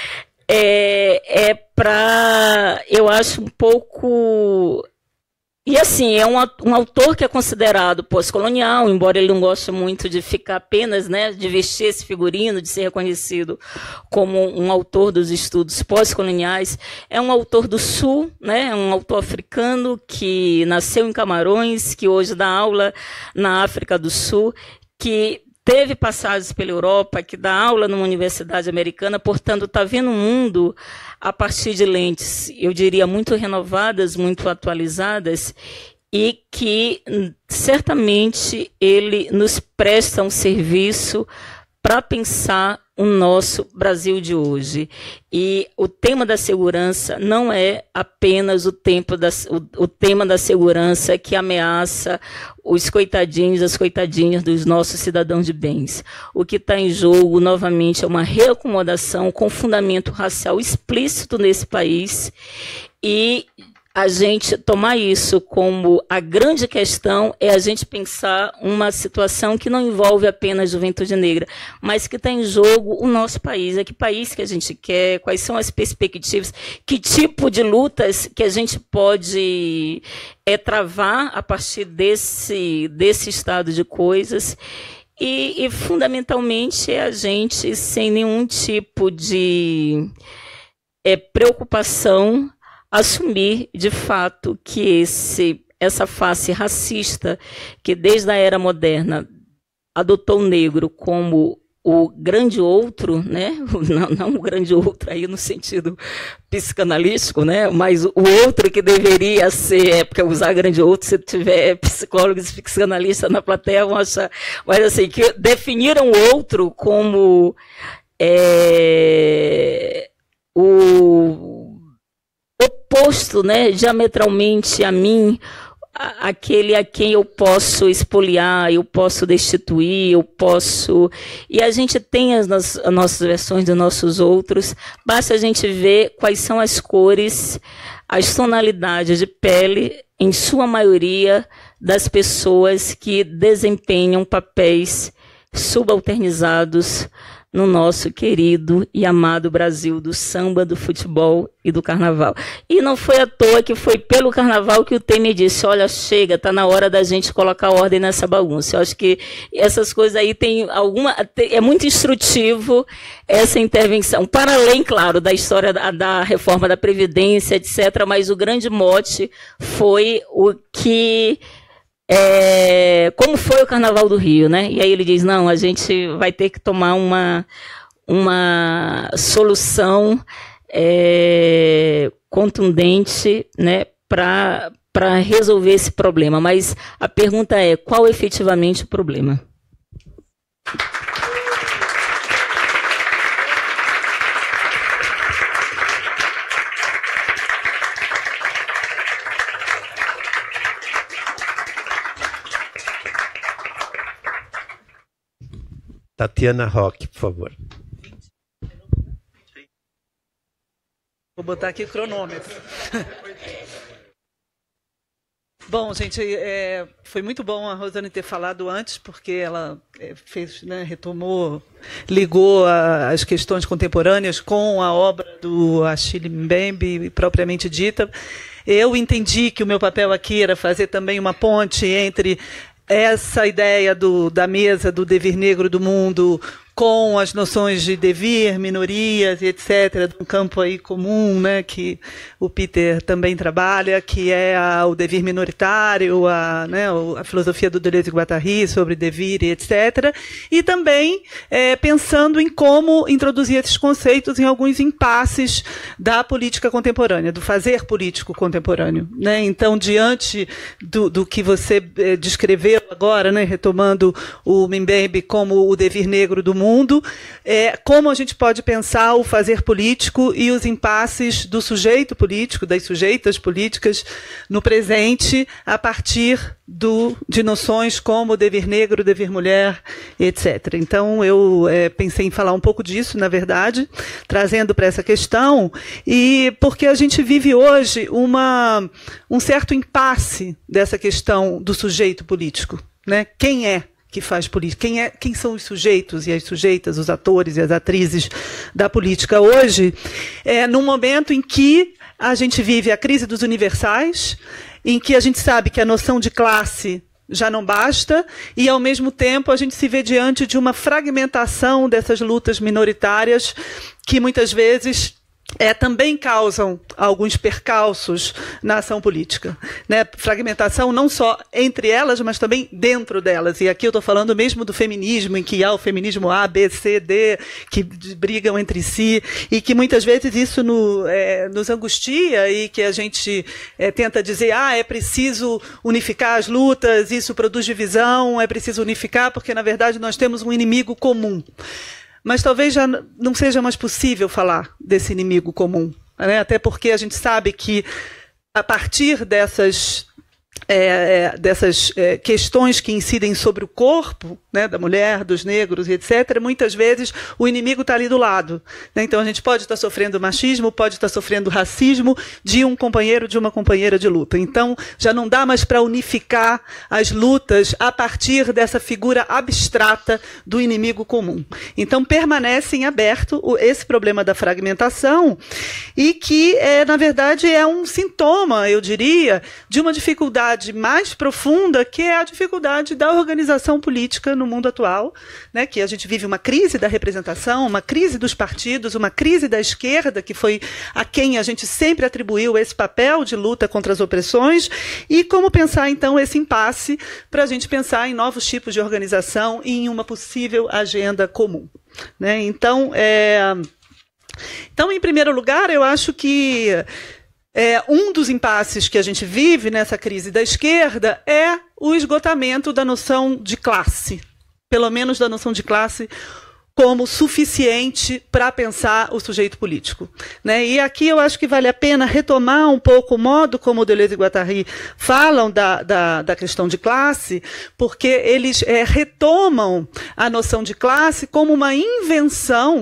É, é para, eu acho um pouco... E assim, é um, um autor que é considerado pós-colonial, embora ele não goste muito de ficar apenas, né, de vestir esse figurino, de ser reconhecido como um autor dos estudos pós-coloniais. É um autor do Sul, né, é um autor africano que nasceu em Camarões, que hoje dá aula na África do Sul, que teve passagens pela Europa, que dá aula numa universidade americana, portanto, está vendo o mundo a partir de lentes, eu diria, muito renovadas, muito atualizadas, e que certamente ele nos presta um serviço para pensar o nosso Brasil de hoje. E o tema da segurança não é apenas o, tempo da, o, o tema da segurança que ameaça os coitadinhos, as coitadinhas dos nossos cidadãos de bens. O que está em jogo, novamente, é uma reacomodação com fundamento racial explícito nesse país, e a gente tomar isso como a grande questão é a gente pensar uma situação que não envolve apenas a juventude negra, mas que está em jogo o nosso país. É que país que a gente quer, quais são as perspectivas, que tipo de lutas que a gente pode é, travar a partir desse, desse estado de coisas. E, e, fundamentalmente, é a gente, sem nenhum tipo de é, preocupação, assumir, de fato, que esse, essa face racista, que desde a era moderna adotou o negro como o grande outro, né? não, não o grande outro aí no sentido psicanalítico, né? Mas o outro que deveria ser, é porque usar grande outro, se tiver psicólogos e psicanalistas na plateia, vão achar, mas assim, que definiram o outro como é, o oposto, né, diametralmente a mim, a, aquele a quem eu posso expoliar, eu posso destituir, eu posso... E a gente tem as, as, as nossas versões dos nossos outros, basta a gente ver quais são as cores, as tonalidades de pele, em sua maioria, das pessoas que desempenham papéis subalternizados no nosso querido e amado Brasil do samba, do futebol e do carnaval. E não foi à toa que foi pelo carnaval que o Temer disse, olha, chega, está na hora da gente colocar ordem nessa bagunça. Eu acho que essas coisas aí tem alguma... é muito instrutivo essa intervenção, para além, claro, da história da, da reforma da Previdência, etcétera, mas o grande mote foi o que... É, como foi o Carnaval do Rio, né? E aí ele diz, não, a gente vai ter que tomar uma, uma solução é, contundente, né, para para resolver esse problema. Mas a pergunta é, qual efetivamente o problema? Tatiana Roque, por favor. Vou botar aqui o cronômetro. Bom, gente, é, foi muito bom a Rosane ter falado antes, porque ela é, fez, né, retomou, ligou a, as questões contemporâneas com a obra do Achille Mbembe, propriamente dita. Eu entendi que o meu papel aqui era fazer também uma ponte entre essa ideia do, da mesa do devir negro do mundo com as noções de devir, minorias e etcétera, de um campo aí comum, né, que o Peter também trabalha, que é a, o devir minoritário, a, né, a filosofia do Deleuze e Guattari sobre devir e etcétera, e também é, pensando em como introduzir esses conceitos em alguns impasses da política contemporânea, do fazer político contemporâneo, né? Então, diante do, do que você é, descreveu agora, né, retomando o Mbembe como o devir negro do mundo, mundo, é, como a gente pode pensar o fazer político e os impasses do sujeito político, das sujeitas políticas, no presente, a partir do, de noções como devir negro, devir mulher, etcétera. Então, eu é, pensei em falar um pouco disso, na verdade, trazendo para essa questão, e porque a gente vive hoje uma, um certo impasse dessa questão do sujeito político, né? Quem é que faz política? Quem, é, quem são os sujeitos e as sujeitas, os atores e as atrizes da política hoje, é, num momento em que a gente vive a crise dos universais, em que a gente sabe que a noção de classe já não basta, e, ao mesmo tempo, a gente se vê diante de uma fragmentação dessas lutas minoritárias que, muitas vezes, É, também causam alguns percalços na ação política, né? Fragmentação não só entre elas, mas também dentro delas. E aqui eu estou falando mesmo do feminismo, em que há o feminismo A, B, C, D, que brigam entre si, e que muitas vezes isso no, é, nos angustia, e que a gente é, tenta dizer, ah, é preciso unificar as lutas, isso produz divisão, é preciso unificar, porque, na verdade, nós temos um inimigo comum. Mas talvez já não seja mais possível falar desse inimigo comum, né? Até porque a gente sabe que, a partir dessas, é, dessas é, questões que incidem sobre o corpo, né, da mulher, dos negros e etcétera, muitas vezes o inimigo está ali do lado, né? Então a gente pode estar sofrendo machismo, pode estar sofrendo racismo de um companheiro, de uma companheira de luta. Então já não dá mais para unificar as lutas a partir dessa figura abstrata do inimigo comum. Então permanece em aberto esse problema da fragmentação, e que, é, na verdade, é um sintoma, eu diria, de uma dificuldade mais profunda, que é a dificuldade da organização política no mundo atual, né, que a gente vive uma crise da representação, uma crise dos partidos, uma crise da esquerda, que foi a quem a gente sempre atribuiu esse papel de luta contra as opressões, e como pensar, então, esse impasse para a gente pensar em novos tipos de organização e em uma possível agenda comum, né? Então, é... então, em primeiro lugar, eu acho que É, um dos impasses que a gente vive nessa crise da esquerda é o esgotamento da noção de classe, pelo menos da noção de classe como suficiente para pensar o sujeito político, né? E aqui eu acho que vale a pena retomar um pouco o modo como o Deleuze e Guattari falam da, da, da questão de classe, porque eles é, retomam a noção de classe como uma invenção,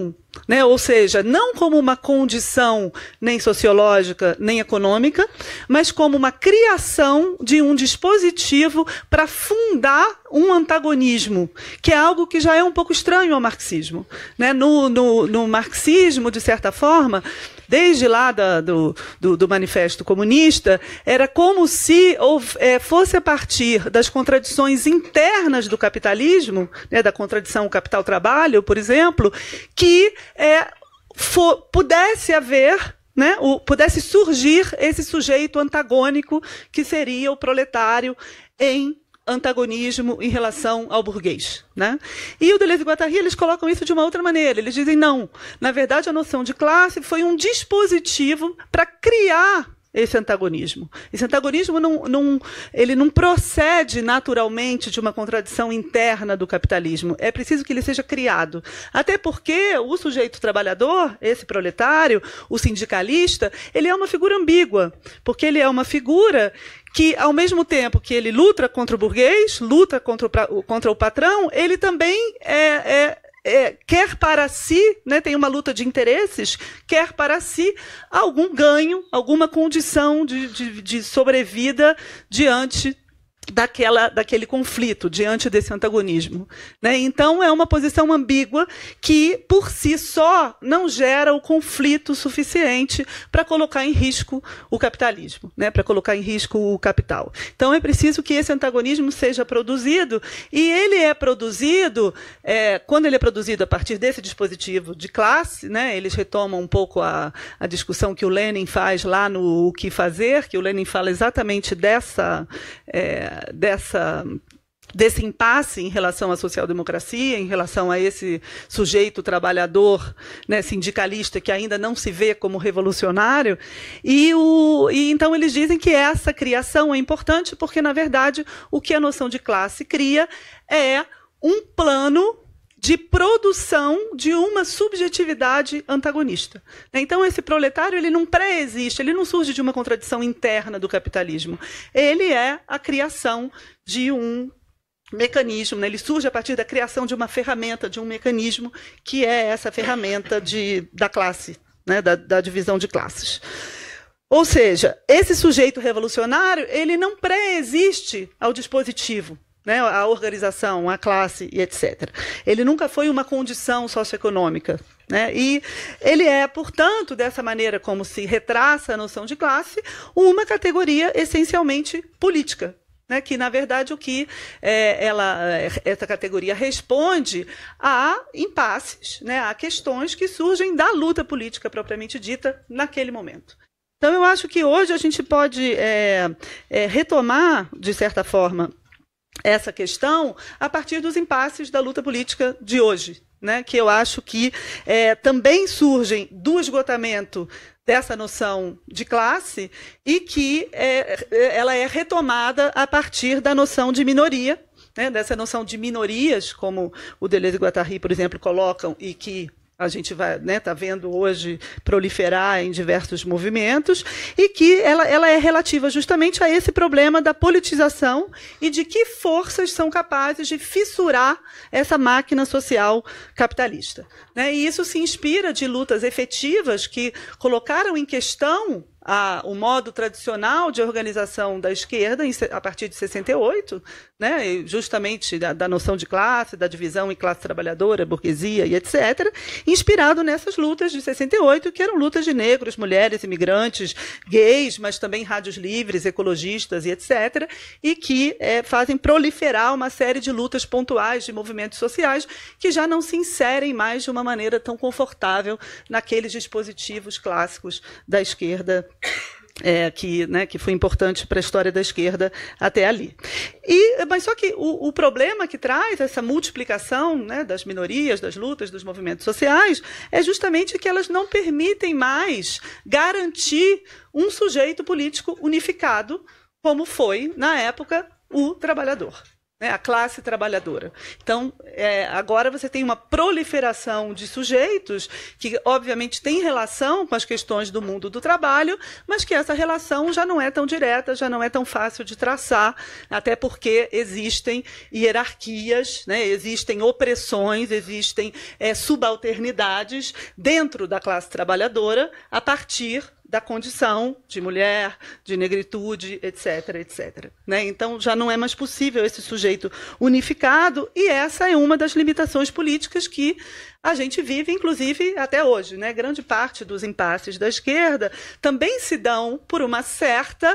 né? Ou seja, não como uma condição nem sociológica, nem econômica, mas como uma criação de um dispositivo para fundar um antagonismo, que é algo que já é um pouco estranho ao marxismo, né? No, no, no marxismo, de certa forma, desde lá da, do, do, do Manifesto Comunista, era como se ou, é, fosse a partir das contradições internas do capitalismo, né, da contradição capital-trabalho, por exemplo, que é, for, pudesse haver, né, o, pudesse surgir esse sujeito antagônico que seria o proletário em antagonismo em relação ao burguês, né? E o Deleuze e Guattari, eles colocam isso de uma outra maneira. Eles dizem, não, na verdade a noção de classe foi um dispositivo para criar esse antagonismo. Esse antagonismo não, não, ele não procede naturalmente de uma contradição interna do capitalismo. É preciso que ele seja criado. Até porque o sujeito trabalhador, esse proletário, o sindicalista, ele é uma figura ambígua, porque ele é uma figura que, ao mesmo tempo que ele luta contra o burguês, luta contra o, contra o patrão, ele também é, é, é, quer para si, né, tem uma luta de interesses, quer para si algum ganho, alguma condição de, de, de sobrevida diante daquela, daquele conflito, diante desse antagonismo, né? Então, é uma posição ambígua que, por si só, não gera o conflito suficiente para colocar em risco o capitalismo, né? Para colocar em risco o capital. Então, é preciso que esse antagonismo seja produzido, e ele é produzido, é, quando ele é produzido a partir desse dispositivo de classe, né? Eles retomam um pouco a, a discussão que o Lenin faz lá no O Que Fazer, que o Lenin fala exatamente dessa... É, dessa, desse impasse em relação à social-democracia, em relação a esse sujeito trabalhador, né, sindicalista, que ainda não se vê como revolucionário. E, o, e então eles dizem que essa criação é importante porque, na verdade, o que a noção de classe cria é um plano de produção de uma subjetividade antagonista. Então, esse proletário, ele não pré-existe, ele não surge de uma contradição interna do capitalismo. Ele é a criação de um mecanismo, né? Ele surge a partir da criação de uma ferramenta, de um mecanismo, que é essa ferramenta de, da classe, né? da, da divisão de classes. Ou seja, esse sujeito revolucionário, ele não pré-existe ao dispositivo, né, a organização, a classe e etcétera. Ele nunca foi uma condição socioeconômica, né? E ele é, portanto, dessa maneira como se retraça a noção de classe, uma categoria essencialmente política, né? Que, na verdade, o que é, ela, essa categoria responde a impasses, né, a questões que surgem da luta política propriamente dita naquele momento. Então, eu acho que hoje a gente pode é, é, retomar, de certa forma, essa questão a partir dos impasses da luta política de hoje, né? Que eu acho que é, também surgem do esgotamento dessa noção de classe e que é, ela é retomada a partir da noção de minoria, né? Dessa noção de minorias, como o Deleuze e Guattari, por exemplo, colocam, e que a gente vai, né, tá vendo hoje proliferar em diversos movimentos, e que ela, ela é relativa justamente a esse problema da politização e de que forças são capazes de fissurar essa máquina social capitalista, né? E isso se inspira de lutas efetivas que colocaram em questão A, o modo tradicional de organização da esquerda em, a partir de sessenta e oito, né, justamente da, da noção de classe, da divisão em classe trabalhadora, burguesia e etcétera, inspirado nessas lutas de sessenta e oito, que eram lutas de negros, mulheres, imigrantes, gays, mas também rádios livres, ecologistas e etcétera, e que é, fazem proliferar uma série de lutas pontuais de movimentos sociais que já não se inserem mais de uma maneira tão confortável naqueles dispositivos clássicos da esquerda, É, que, né, que foi importante para a história da esquerda até ali. E, mas só que o, o problema que traz essa multiplicação, né, das minorias, das lutas, dos movimentos sociais, é justamente que elas não permitem mais garantir um sujeito político unificado, como foi, na época, o trabalhador. né, a classe trabalhadora. Então, é, agora você tem uma proliferação de sujeitos que, obviamente, tem relação com as questões do mundo do trabalho, mas que essa relação já não é tão direta, já não é tão fácil de traçar, até porque existem hierarquias, né, existem opressões, existem é, subalternidades dentro da classe trabalhadora a partir da condição de mulher, de negritude, etc, etcétera. Né? Então, já não é mais possível esse sujeito unificado, e essa é uma das limitações políticas que a gente vive, inclusive, até hoje. Né? Grande parte dos impasses da esquerda também se dão por uma certa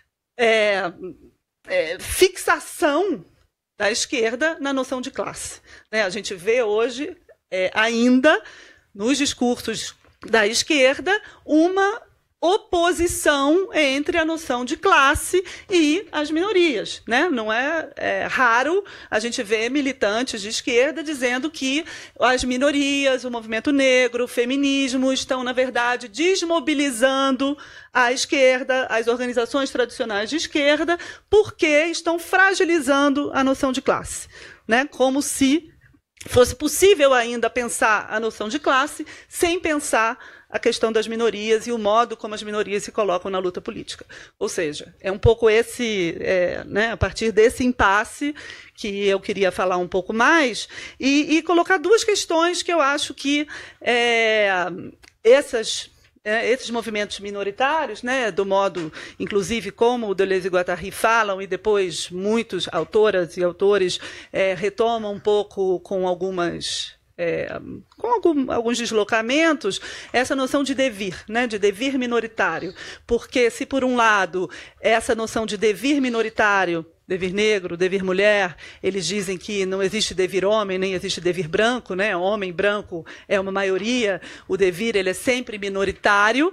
é, é, fixação da esquerda na noção de classe. Né? A gente vê hoje, é, ainda, nos discursos da esquerda, uma oposição entre a noção de classe e as minorias. Né? Não é, é raro a gente ver militantes de esquerda dizendo que as minorias, o movimento negro, o feminismo estão, na verdade, desmobilizando a esquerda, as organizações tradicionais de esquerda, porque estão fragilizando a noção de classe. Né? Como se fosse possível ainda pensar a noção de classe sem pensar a questão das minorias e o modo como as minorias se colocam na luta política. Ou seja, é um pouco esse, é, né, a partir desse impasse que eu queria falar um pouco mais e, e colocar duas questões que eu acho que é, essas... É, esses movimentos minoritários, né, do modo, inclusive, como o Deleuze e Guattari falam, e depois muitos autoras e autores é, retomam um pouco com algumas... É, com algum, alguns deslocamentos, essa noção de devir, né, de devir minoritário. Porque se, por um lado, essa noção de devir minoritário, devir negro, devir mulher, eles dizem que não existe devir homem, nem existe devir branco, né? Homem branco é uma maioria, o devir ele é sempre minoritário,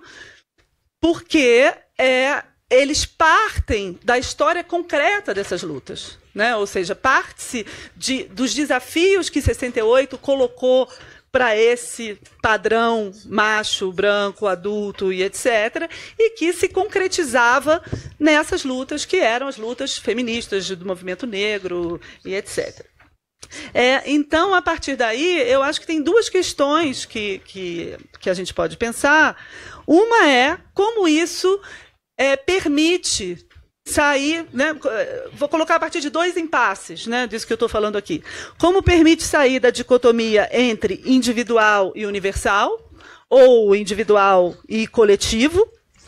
porque é, eles partem da história concreta dessas lutas. Né? Ou seja, parte-se de, dos desafios que sessenta e oito colocou para esse padrão macho, branco, adulto e etcétera, e que se concretizava nessas lutas que eram as lutas feministas do movimento negro e etcétera. É, então, a partir daí, eu acho que tem duas questões que, que, que a gente pode pensar. Uma é como isso é, permite sair, né, vou colocar a partir de dois impasses, né, disso que eu estou falando aqui. Como permite sair da dicotomia entre individual e universal, ou individual e coletivo,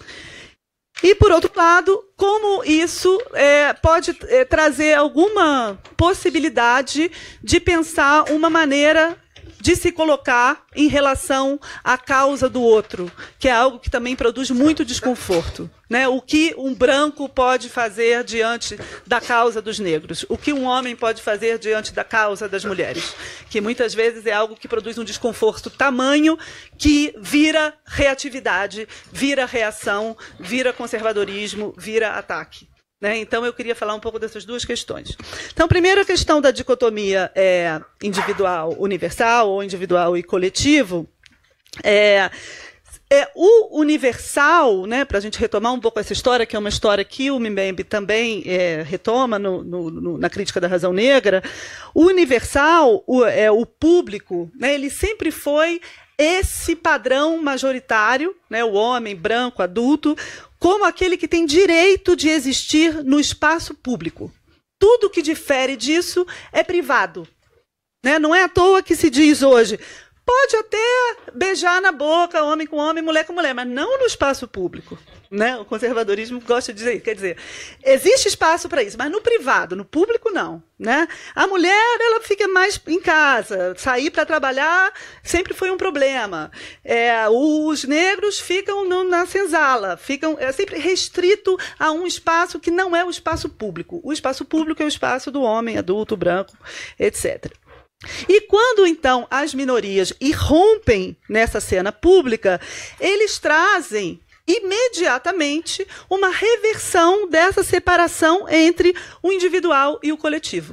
e, por outro lado, como isso é, pode é, trazer alguma possibilidade de pensar uma maneira de se colocar em relação à causa do outro, que é algo que também produz muito desconforto. Né? O que um branco pode fazer diante da causa dos negros? O que um homem pode fazer diante da causa das mulheres? Que muitas vezes é algo que produz um desconforto tamanho que vira reatividade, vira reação, vira conservadorismo, vira ataque. Né? Então, eu queria falar um pouco dessas duas questões. Então, primeiro, a questão da dicotomia é, individual universal ou individual e coletivo. É, é, o universal, né, para a gente retomar um pouco essa história, que é uma história que o Mbembe também é, retoma no, no, no, na crítica da razão negra, o universal, o, é, o público, né, ele sempre foi esse padrão majoritário, né, o homem branco, adulto, como aquele que tem direito de existir no espaço público. Tudo que difere disso é privado. Né? Não é à toa que se diz hoje, pode até beijar na boca, homem com homem, mulher com mulher, mas não no espaço público. Né? O conservadorismo gosta de dizer, quer dizer, existe espaço para isso, mas no privado, no público não. Né? A mulher ela fica mais em casa, sair para trabalhar sempre foi um problema. É, os negros ficam no, na senzala, ficam é sempre restrito a um espaço que não é o espaço público. O espaço público é o espaço do homem adulto, branco, etcétera. E quando, então, as minorias irrompem nessa cena pública, eles trazem imediatamente uma reversão dessa separação entre o individual e o coletivo.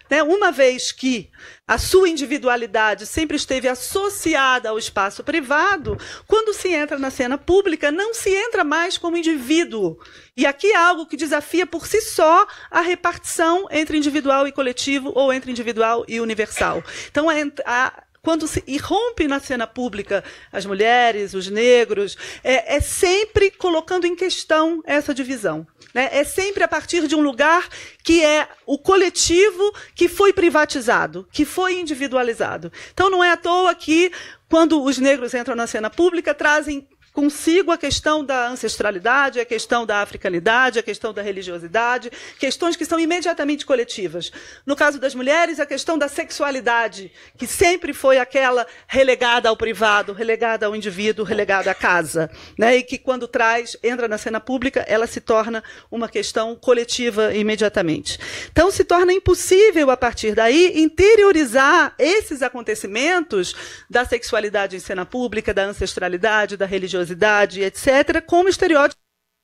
né, uma vez que a sua individualidade sempre esteve associada ao espaço privado, quando se entra na cena pública, não se entra mais como indivíduo. E aqui é algo que desafia por si só a repartição entre individual e coletivo, ou entre individual e universal. Então, a, a, quando se irrompe na cena pública as mulheres, os negros, é, é sempre colocando em questão essa divisão. Né? É sempre a partir de um lugar que é o coletivo que foi privatizado, que foi individualizado. Então, não é à toa que, quando os negros entram na cena pública, trazem consigo a questão da ancestralidade, a questão da africanidade, a questão da religiosidade, questões que são imediatamente coletivas. No caso das mulheres, a questão da sexualidade, que sempre foi aquela relegada ao privado, relegada ao indivíduo, relegada à casa, né? E que, quando traz, entra na cena pública, ela se torna uma questão coletiva imediatamente. Então, se torna impossível, a partir daí, interiorizar esses acontecimentos da sexualidade em cena pública, da ancestralidade, da religiosidade, etcétera, como estereótipo.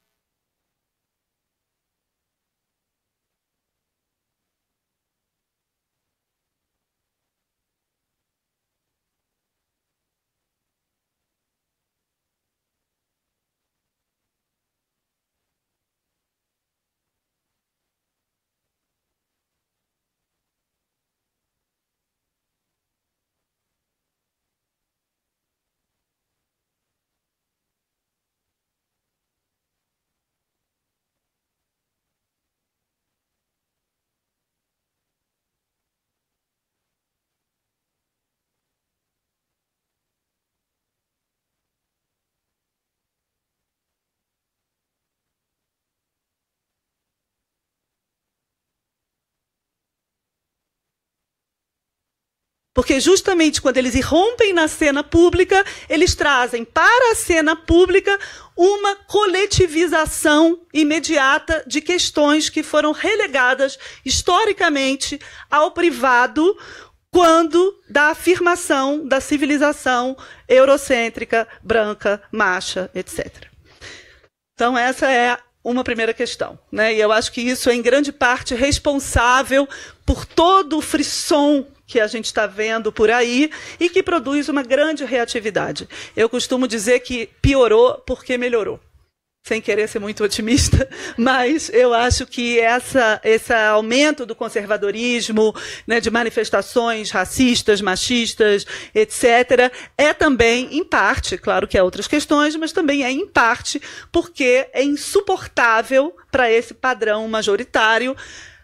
Porque justamente quando eles irrompem na cena pública, eles trazem para a cena pública uma coletivização imediata de questões que foram relegadas historicamente ao privado, quando da afirmação da civilização eurocêntrica, branca, macha, etcétera. Então, essa é uma primeira questão, né? E eu acho que isso é, em grande parte, responsável por todo o frisson que a gente está vendo por aí e que produz uma grande reatividade. Eu costumo dizer que piorou porque melhorou. Sem querer ser muito otimista, mas eu acho que essa, esse aumento do conservadorismo, né, de manifestações racistas, machistas, etcétera, é também, em parte, claro que há outras questões, mas também é, em parte, porque é insuportável para esse padrão majoritário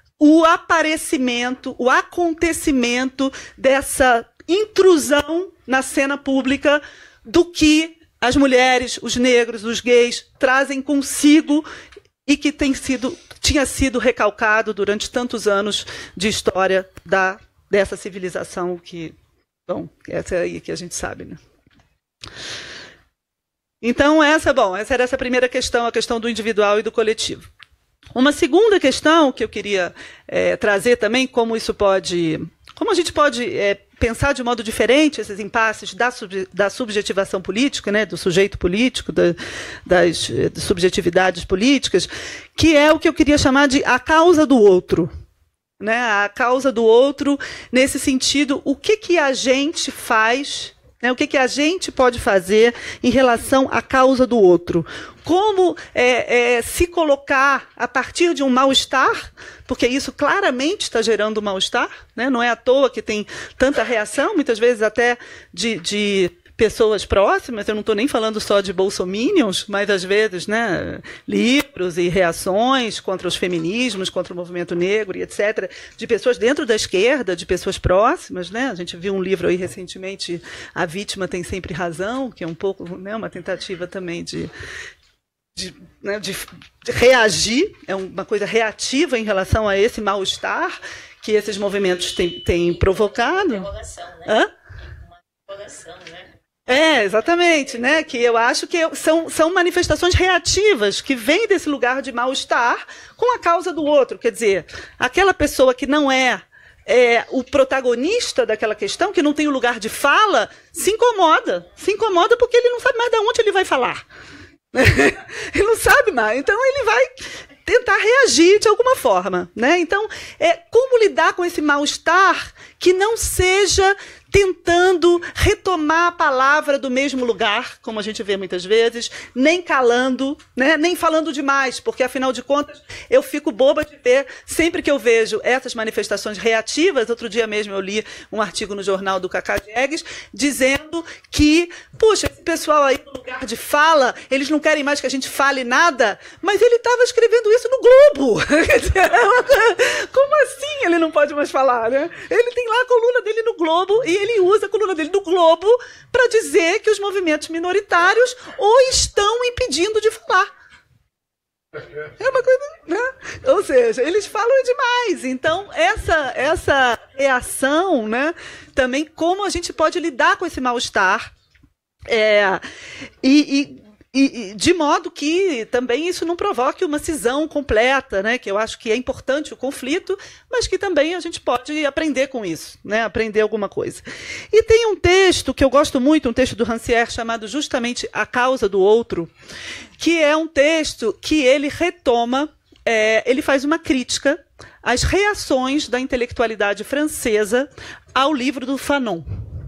o aparecimento, o acontecimento dessa intrusão na cena pública do que as mulheres, os negros, os gays trazem consigo e que tem sido, tinha sido recalcado durante tantos anos de história da, dessa civilização que, bom, essa é aí que a gente sabe, né? Então, essa, bom, essa era essa primeira questão, a questão do individual e do coletivo. Uma segunda questão que eu queria é, trazer também, como isso pode, como a gente pode é, pensar de modo diferente esses impasses da, sub, da subjetivação política, né, do sujeito político, da, das, das subjetividades políticas, que é o que eu queria chamar de a causa do outro. Né, a causa do outro, nesse sentido, o que, que a gente faz, né, o que, que a gente pode fazer em relação à causa do outro. Como é, é, se colocar a partir de um mal-estar, porque isso claramente está gerando um mal-estar, né? Não é à toa que tem tanta reação, muitas vezes até de, de pessoas próximas, eu não estou nem falando só de bolsominions, mas às vezes, né, livros e reações contra os feminismos, contra o movimento negro e etcétera, de pessoas dentro da esquerda, de pessoas próximas, né? A gente viu um livro aí recentemente, A Vítima Tem Sempre Razão, que é um pouco, né, uma tentativa também de De, né, de, de reagir, é uma coisa reativa em relação a esse mal-estar que esses movimentos têm, têm provocado. Uma interrogação, né? Hã? Uma interrogação, né? É, exatamente, né? Que eu acho que são, são manifestações reativas que vêm desse lugar de mal-estar com a causa do outro. Quer dizer, aquela pessoa que não é, é o protagonista daquela questão, que não tem o lugar de fala, se incomoda. Se incomoda porque ele não sabe mais de onde ele vai falar. Ele não sabe mais, então ele vai tentar reagir de alguma forma, né? Então, é, como lidar lidar com esse mal-estar que não seja tentando retomar a palavra do mesmo lugar, como a gente vê muitas vezes, nem calando, né, nem falando demais, porque, afinal de contas, eu fico boba de ver, sempre que eu vejo essas manifestações reativas. Outro dia mesmo eu li um artigo no jornal do Cacá Diegues, dizendo que, puxa, esse pessoal aí no lugar de fala, eles não querem mais que a gente fale nada, mas ele estava escrevendo isso no Globo. Como assim ele não pode mais falar, né? Ele tem lá a coluna dele no Globo e ele usa a coluna dele do Globo para dizer que os movimentos minoritários o estão impedindo de falar. É uma coisa, né? Ou seja, eles falam demais. Então, essa, essa reação, né, também como a gente pode lidar com esse mal-estar, é, e, e E, de modo que também isso não provoque uma cisão completa, né? Que eu acho que é importante o conflito, mas que também a gente pode aprender com isso, né? Aprender alguma coisa. E tem um texto que eu gosto muito, um texto do Rancière, chamado justamente A Causa do Outro, que é um texto que ele retoma, é, ele faz uma crítica às reações da intelectualidade francesa ao livro do Fanon.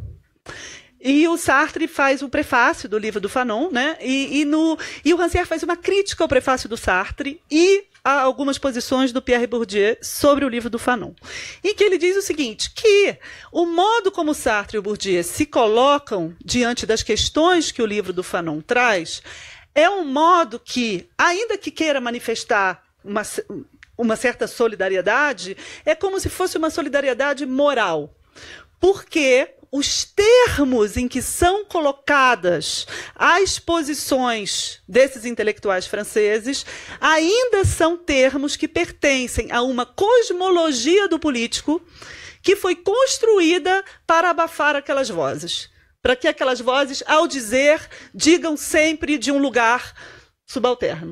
E o Sartre faz o prefácio do livro do Fanon, né? E, e, no, e o Rancière faz uma crítica ao prefácio do Sartre e a algumas posições do Pierre Bourdieu sobre o livro do Fanon, em que ele diz o seguinte, que o modo como Sartre e o Bourdieu se colocam diante das questões que o livro do Fanon traz é um modo que, ainda que queira manifestar uma, uma certa solidariedade, é como se fosse uma solidariedade moral, porque os termos em que são colocadas as posições desses intelectuais franceses ainda são termos que pertencem a uma cosmologia do político que foi construída para abafar aquelas vozes, para que aquelas vozes, ao dizer, digam sempre de um lugar subalterno,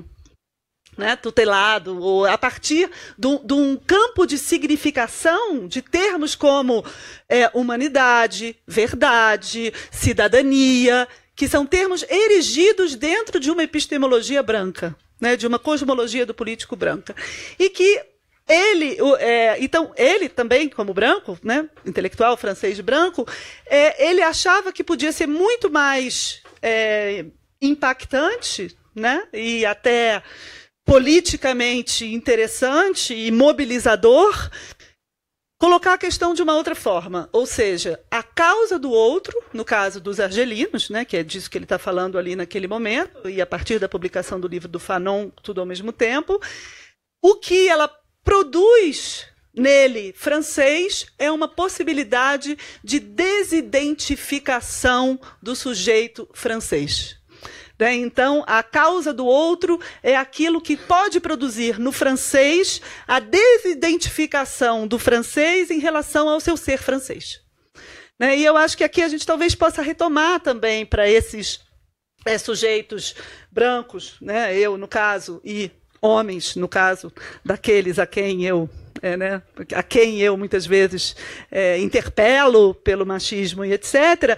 né, tutelado, ou a partir de um campo de significação de termos como é, humanidade, verdade, cidadania, que são termos erigidos dentro de uma epistemologia branca, né, de uma cosmologia do político branca. E que ele, é, então, ele também, como branco, né, intelectual francês branco, é, ele achava que podia ser muito mais é, impactante, né, e até politicamente interessante e mobilizador, colocar a questão de uma outra forma, ou seja, a causa do outro, no caso dos argelinos, né, que é disso que ele está falando ali naquele momento, e a partir da publicação do livro do Fanon, tudo ao mesmo tempo, o que ela produz nele, francês, é uma possibilidade de desidentificação do sujeito francês. Então, a causa do outro é aquilo que pode produzir no francês a desidentificação do francês em relação ao seu ser francês. E eu acho que aqui a gente talvez possa retomar também para esses é, sujeitos brancos, né, eu no caso, e homens no caso daqueles a quem eu, é, né, a quem eu muitas vezes é, interpelo pelo machismo e etcétera,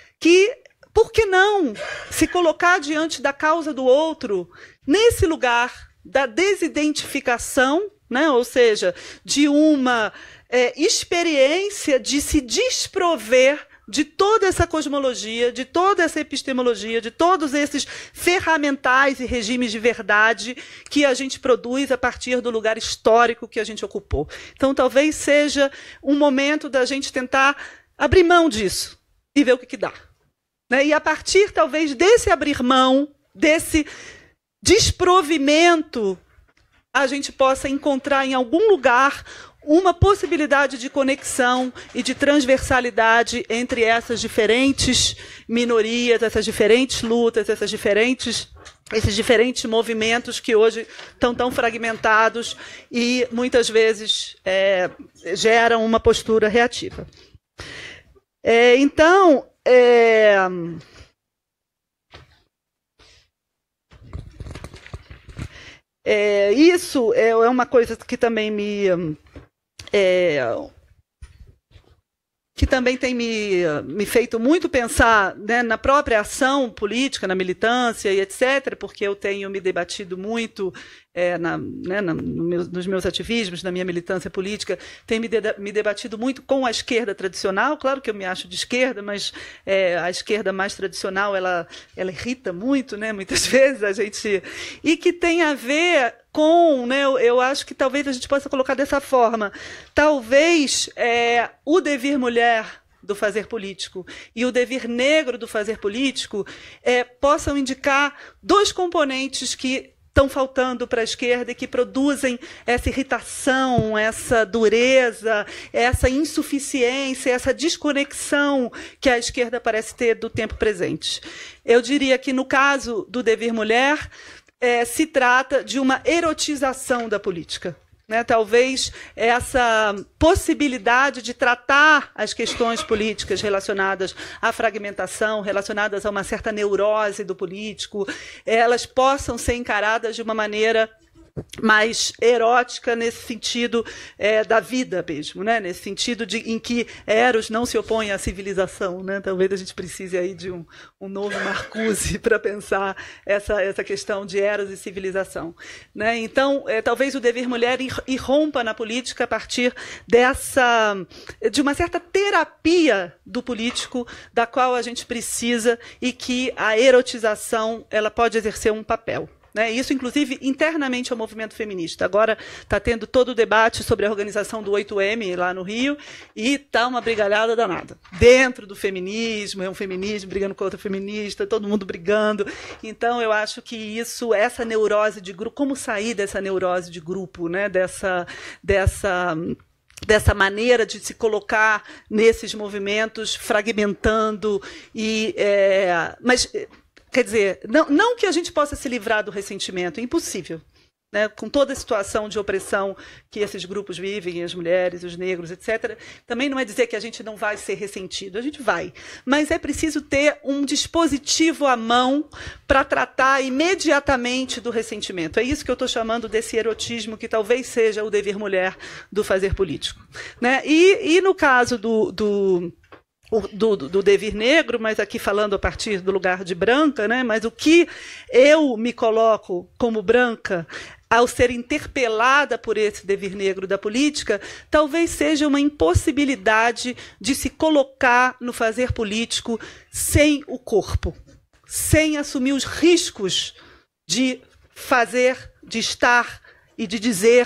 que por que não se colocar diante da causa do outro nesse lugar da desidentificação, né? Ou seja, de uma é, experiência de se desprover de toda essa cosmologia, de toda essa epistemologia, de todos esses ferramentais e regimes de verdade que a gente produz a partir do lugar histórico que a gente ocupou. Então, talvez seja um momento da gente tentar abrir mão disso e ver o que, que dá. E a partir, talvez, desse abrir mão, desse desprovimento, a gente possa encontrar em algum lugar uma possibilidade de conexão e de transversalidade entre essas diferentes minorias, essas diferentes lutas, essas diferentes, esses diferentes movimentos que hoje estão tão fragmentados e, muitas vezes, é, geram uma postura reativa. É, então... É... É, isso é uma coisa que também me... É... que também tem me, me feito muito pensar, né, na própria ação política, na militância e etcétera, porque eu tenho me debatido muito é, na, né, na, no meu, nos meus ativismos, na minha militância política, tenho me, de, me debatido muito com a esquerda tradicional. Claro que eu me acho de esquerda, mas é, a esquerda mais tradicional, ela, ela irrita muito, né, muitas vezes a gente... E que tem a ver com, né, eu, eu acho que talvez a gente possa colocar dessa forma, talvez é, o devir mulher do fazer político e o devir negro do fazer político é, possam indicar dois componentes que estão faltando para a esquerda e que produzem essa irritação, essa dureza, essa insuficiência, essa desconexão que a esquerda parece ter do tempo presente. Eu diria que, no caso do devir mulher, é, se trata de uma erotização da política. Né, talvez essa possibilidade de tratar as questões políticas relacionadas à fragmentação, relacionadas a uma certa neurose do político, elas possam ser encaradas de uma maneira mais erótica nesse sentido é, da vida mesmo, né? Nesse sentido de, em que Eros não se opõe à civilização. Né? Talvez a gente precise aí de um, um novo Marcuse para pensar essa, essa questão de Eros e civilização. Né? Então, é, talvez o devir mulher irrompa na política a partir dessa, de uma certa terapia do político da qual a gente precisa e que a erotização ela pode exercer um papel. Né? Isso, inclusive, internamente ao movimento feminista. Agora está tendo todo o debate sobre a organização do oito eme lá no Rio e está uma brigalhada danada. Dentro do feminismo, é um feminismo brigando com outra feminista, todo mundo brigando. Então, eu acho que isso, essa neurose de grupo, como sair dessa neurose de grupo, né? dessa... dessa dessa maneira de se colocar nesses movimentos, fragmentando, e, é, mas... Quer dizer, não, não que a gente possa se livrar do ressentimento, é impossível. Né? Com toda a situação de opressão que esses grupos vivem, as mulheres, os negros, etcétera, também não é dizer que a gente não vai ser ressentido, a gente vai. Mas é preciso ter um dispositivo à mão para tratar imediatamente do ressentimento. É isso que eu estou chamando desse erotismo, que talvez seja o devir mulher do fazer político. Né? E, e no caso do... do Do, do devir negro, mas aqui falando a partir do lugar de branca, né? Mas o que eu me coloco como branca ao ser interpelada por esse devir negro da política, talvez seja uma impossibilidade de se colocar no fazer político sem o corpo, sem assumir os riscos de fazer, de estar e de dizer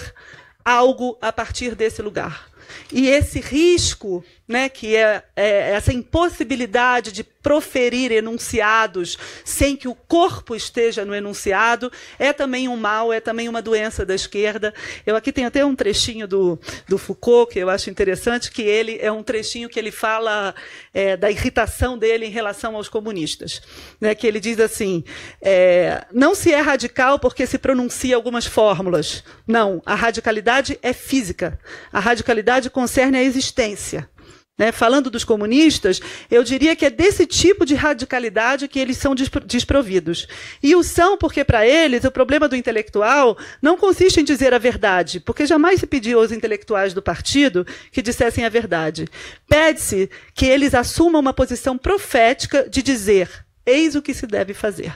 algo a partir desse lugar. E esse risco, né, que é, é essa impossibilidade de proferir enunciados sem que o corpo esteja no enunciado, é também um mal, é também uma doença da esquerda. Eu aqui tenho até um trechinho do, do Foucault, que eu acho interessante, que ele é um trechinho que ele fala é, da irritação dele em relação aos comunistas. Né, que ele diz assim, é, não se é radical porque se pronuncia algumas fórmulas. Não, a radicalidade é física. A radicalidade concerne a existência. Né, falando dos comunistas, eu diria que é desse tipo de radicalidade que eles são desprovidos. E o são porque, para eles, o problema do intelectual não consiste em dizer a verdade, porque jamais se pediu aos intelectuais do partido que dissessem a verdade. Pede-se que eles assumam uma posição profética de dizer, eis o que se deve fazer.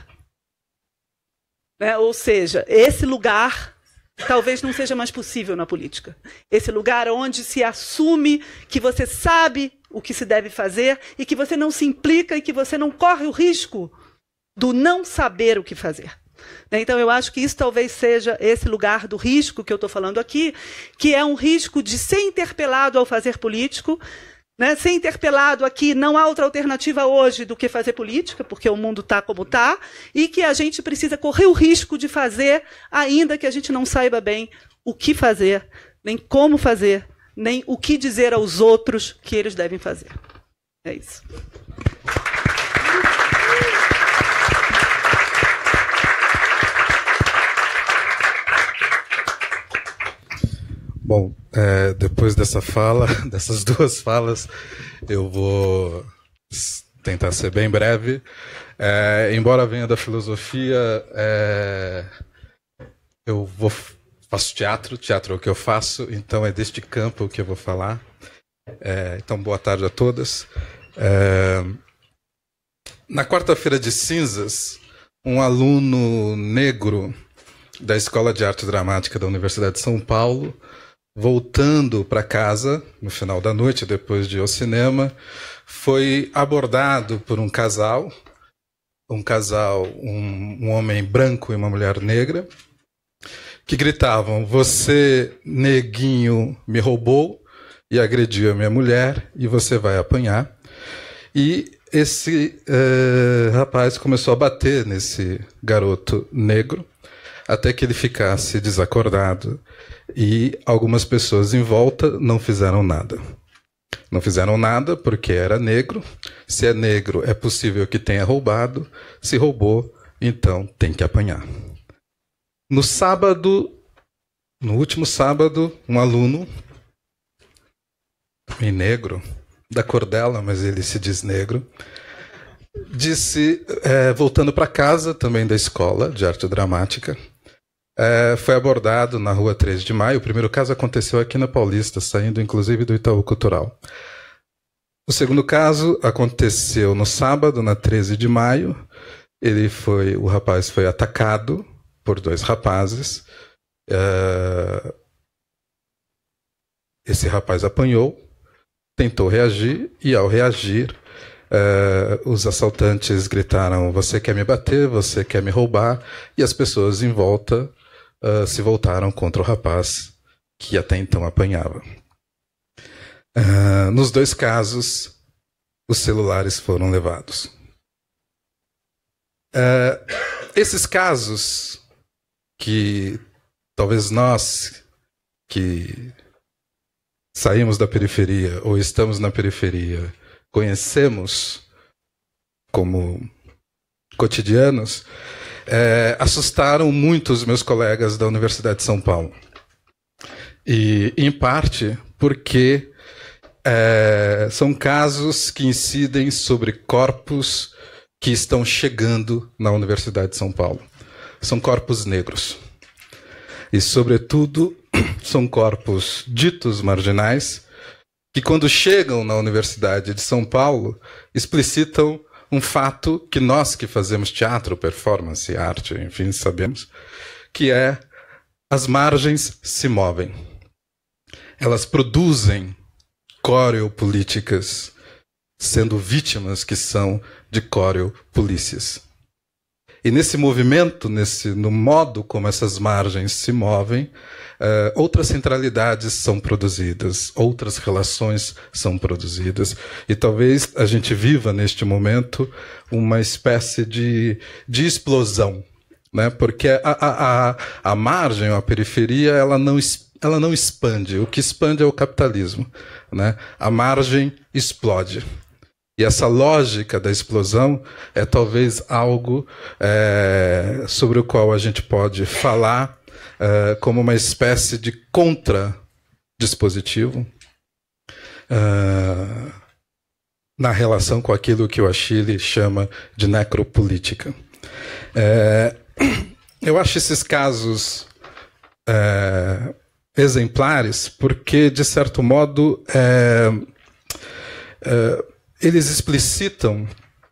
Né, ou seja, esse lugar... talvez não seja mais possível na política. Esse lugar onde se assume que você sabe o que se deve fazer e que você não se implica e que você não corre o risco do não saber o que fazer. Então, eu acho que isso talvez seja esse lugar do risco que eu estou falando aqui, que é um risco de ser interpelado ao fazer político, né, ser interpelado aqui, não há outra alternativa hoje do que fazer política, porque o mundo está como está, e que a gente precisa correr o risco de fazer, ainda que a gente não saiba bem o que fazer, nem como fazer, nem o que dizer aos outros que eles devem fazer. É isso. Bom, é, depois dessa fala, dessas duas falas, eu vou tentar ser bem breve. É, embora venha da filosofia, é, eu vou, faço teatro, teatro é o que eu faço, então é deste campo que eu vou falar. É, então, boa tarde a todas. É, na quarta-feira de cinzas, um aluno negro da Escola de Arte Dramática da Universidade de São Paulo, voltando para casa, no final da noite, depois de ir ao cinema, foi abordado por um casal, um casal, um, um homem branco e uma mulher negra, que gritavam: "Você, neguinho, me roubou e agrediu a minha mulher, e você vai apanhar." E esse uh, rapaz começou a bater nesse garoto negro, até que ele ficasse desacordado, e algumas pessoas em volta não fizeram nada. Não fizeram nada porque era negro. Se é negro, é possível que tenha roubado. Se roubou, então tem que apanhar. No sábado, no último sábado, um aluno, em negro, da cor dela, mas ele se diz negro, disse, é, voltando para casa, também da escola de arte dramática, é, foi abordado na rua três de maio. O primeiro caso aconteceu aqui na Paulista, saindo inclusive do Itaú Cultural. O segundo caso aconteceu no sábado, na treze de maio. Ele foi, o rapaz foi atacado por dois rapazes. É, esse rapaz apanhou, tentou reagir, e ao reagir, Uh, os assaltantes gritaram: "Você quer me bater? Você quer me roubar?" E as pessoas em volta uh, se voltaram contra o rapaz, que até então apanhava. Uh, nos dois casos, os celulares foram levados. Uh, esses casos que talvez nós que saímos da periferia ou estamos na periferia conhecemos como cotidianos, é, assustaram muito os meus colegas da Universidade de São Paulo. E, em parte, porque é, são casos que incidem sobre corpos que estão chegando na Universidade de São Paulo. São corpos negros. E, sobretudo, são corpos ditos marginais, que quando chegam na Universidade de São Paulo, explicitam um fato que nós que fazemos teatro, performance, arte, enfim, sabemos, que é: as margens se movem. Elas produzem coreopolíticas, sendo vítimas que são de coreopolícias. E nesse movimento, nesse, no modo como essas margens se movem, Uh, outras centralidades são produzidas, outras relações são produzidas, e talvez a gente viva neste momento uma espécie de, de explosão, né? Porque a, a, a, a margem, a periferia, ela não, ela não expande. O que expande é o capitalismo, né? A margem explode. E essa lógica da explosão é talvez algo é, sobre o qual a gente pode falar Uh, como uma espécie de contra-dispositivo uh, na relação com aquilo que o Achille chama de necropolítica. Uh, eu acho esses casos uh, exemplares porque, de certo modo, uh, uh, eles explicitam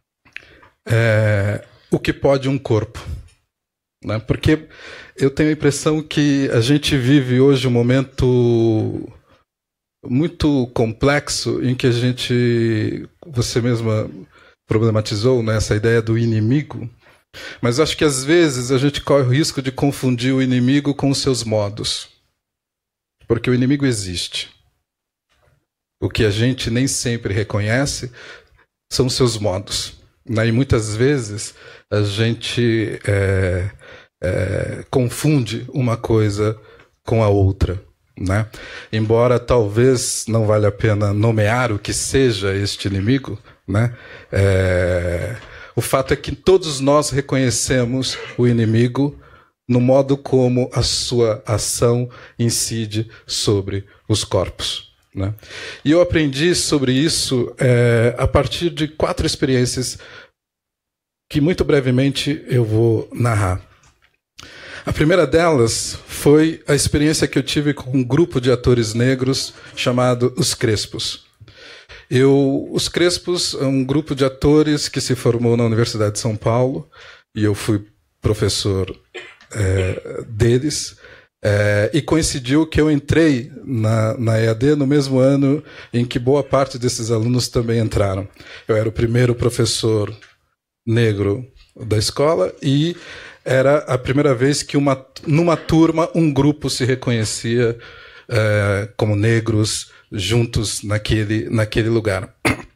uh, o que pode um corpo. Né? Porque eu tenho a impressão que a gente vive hoje um momento muito complexo em que a gente, você mesma problematizou, né, essa ideia do inimigo, mas acho que às vezes a gente corre o risco de confundir o inimigo com os seus modos, porque o inimigo existe. O que a gente nem sempre reconhece são os seus modos, né? E muitas vezes a gente é, é, confunde uma coisa com a outra, né? Embora talvez não valha a pena nomear o que seja este inimigo, né? É, o fato é que todos nós reconhecemos o inimigo no modo como a sua ação incide sobre os corpos, né? E eu aprendi sobre isso é, a partir de quatro experiências que muito brevemente eu vou narrar. A primeira delas foi a experiência que eu tive com um grupo de atores negros chamado Os Crespos. Eu, Os Crespos é um grupo de atores que se formou na Universidade de São Paulo, e eu fui professor é, deles, é, e coincidiu que eu entrei na, na E A D no mesmo ano em que boa parte desses alunos também entraram. Eu era o primeiro professor negro da escola e era a primeira vez que uma, numa turma um grupo se reconhecia é, como negros juntos naquele, naquele lugar.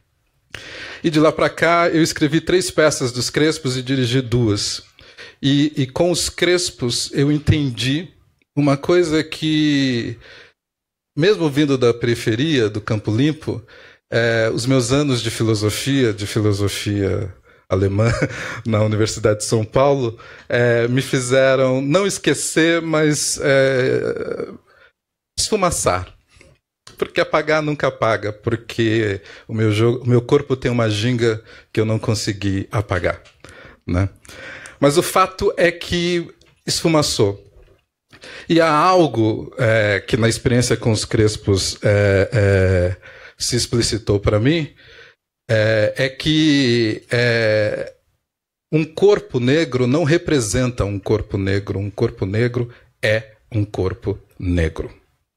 E de lá para cá eu escrevi três peças dos Crespos e dirigi duas. E, e com os Crespos eu entendi uma coisa que, mesmo vindo da periferia, do Campo Limpo, é, os meus anos de filosofia, de filosofia alemã na Universidade de São Paulo, é, me fizeram não esquecer, mas é, esfumaçar. Porque apagar nunca apaga, porque o meu, jogo, o meu corpo tem uma ginga que eu não consegui apagar, né? Mas o fato é que esfumaçou. E há algo é, que na experiência com os Crespos é, é, se explicitou para mim, é, é que é, um corpo negro não representa um corpo negro, um corpo negro é um corpo negro.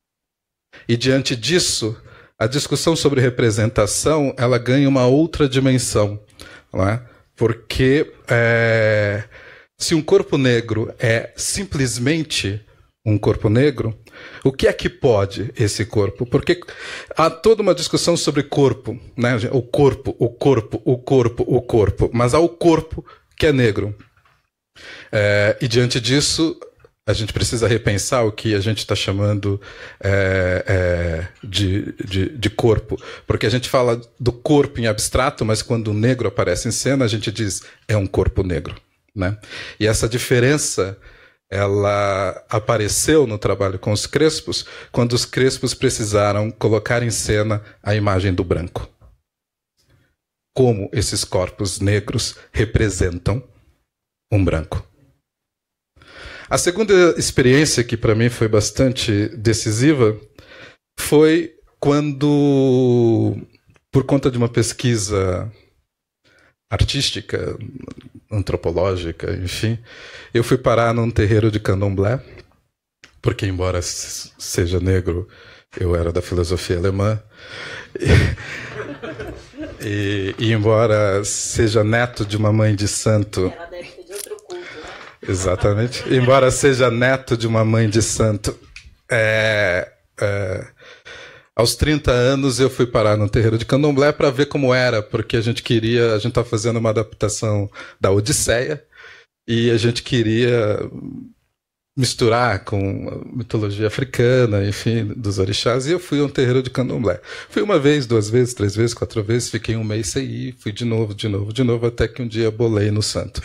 E diante disso, a discussão sobre representação ela ganha uma outra dimensão, não é? Porque é, se um corpo negro é simplesmente um corpo negro, o que é que pode esse corpo? Porque há toda uma discussão sobre corpo, né? O corpo, o corpo, o corpo, o corpo, mas há o corpo que é negro. É, e diante disso, a gente precisa repensar o que a gente está chamando é, é, de, de, de corpo. Porque a gente fala do corpo em abstrato, mas quando o negro aparece em cena, a gente diz é um corpo negro, né? E essa diferença ela apareceu no trabalho com os Crespos, quando os Crespos precisaram colocar em cena a imagem do branco. Como esses corpos negros representam um branco. A segunda experiência, que para mim foi bastante decisiva, foi quando, por conta de uma pesquisa artística, antropológica, enfim, eu fui parar num terreiro de candomblé, porque embora seja negro, eu era da filosofia alemã, e, e embora seja neto de uma mãe de santo... Ela deve ser de outro culto. Exatamente. Embora seja neto de uma mãe de santo, é, é, aos trinta anos eu fui parar no terreiro de candomblé para ver como era, porque a gente queria, a gente estava fazendo uma adaptação da Odisseia e a gente queria misturar com a mitologia africana, enfim, dos orixás, e eu fui a um terreiro de candomblé. Fui uma vez, duas vezes, três vezes, quatro vezes, fiquei um mês sem ir, fui de novo, de novo, de novo, até que um dia bolei no santo.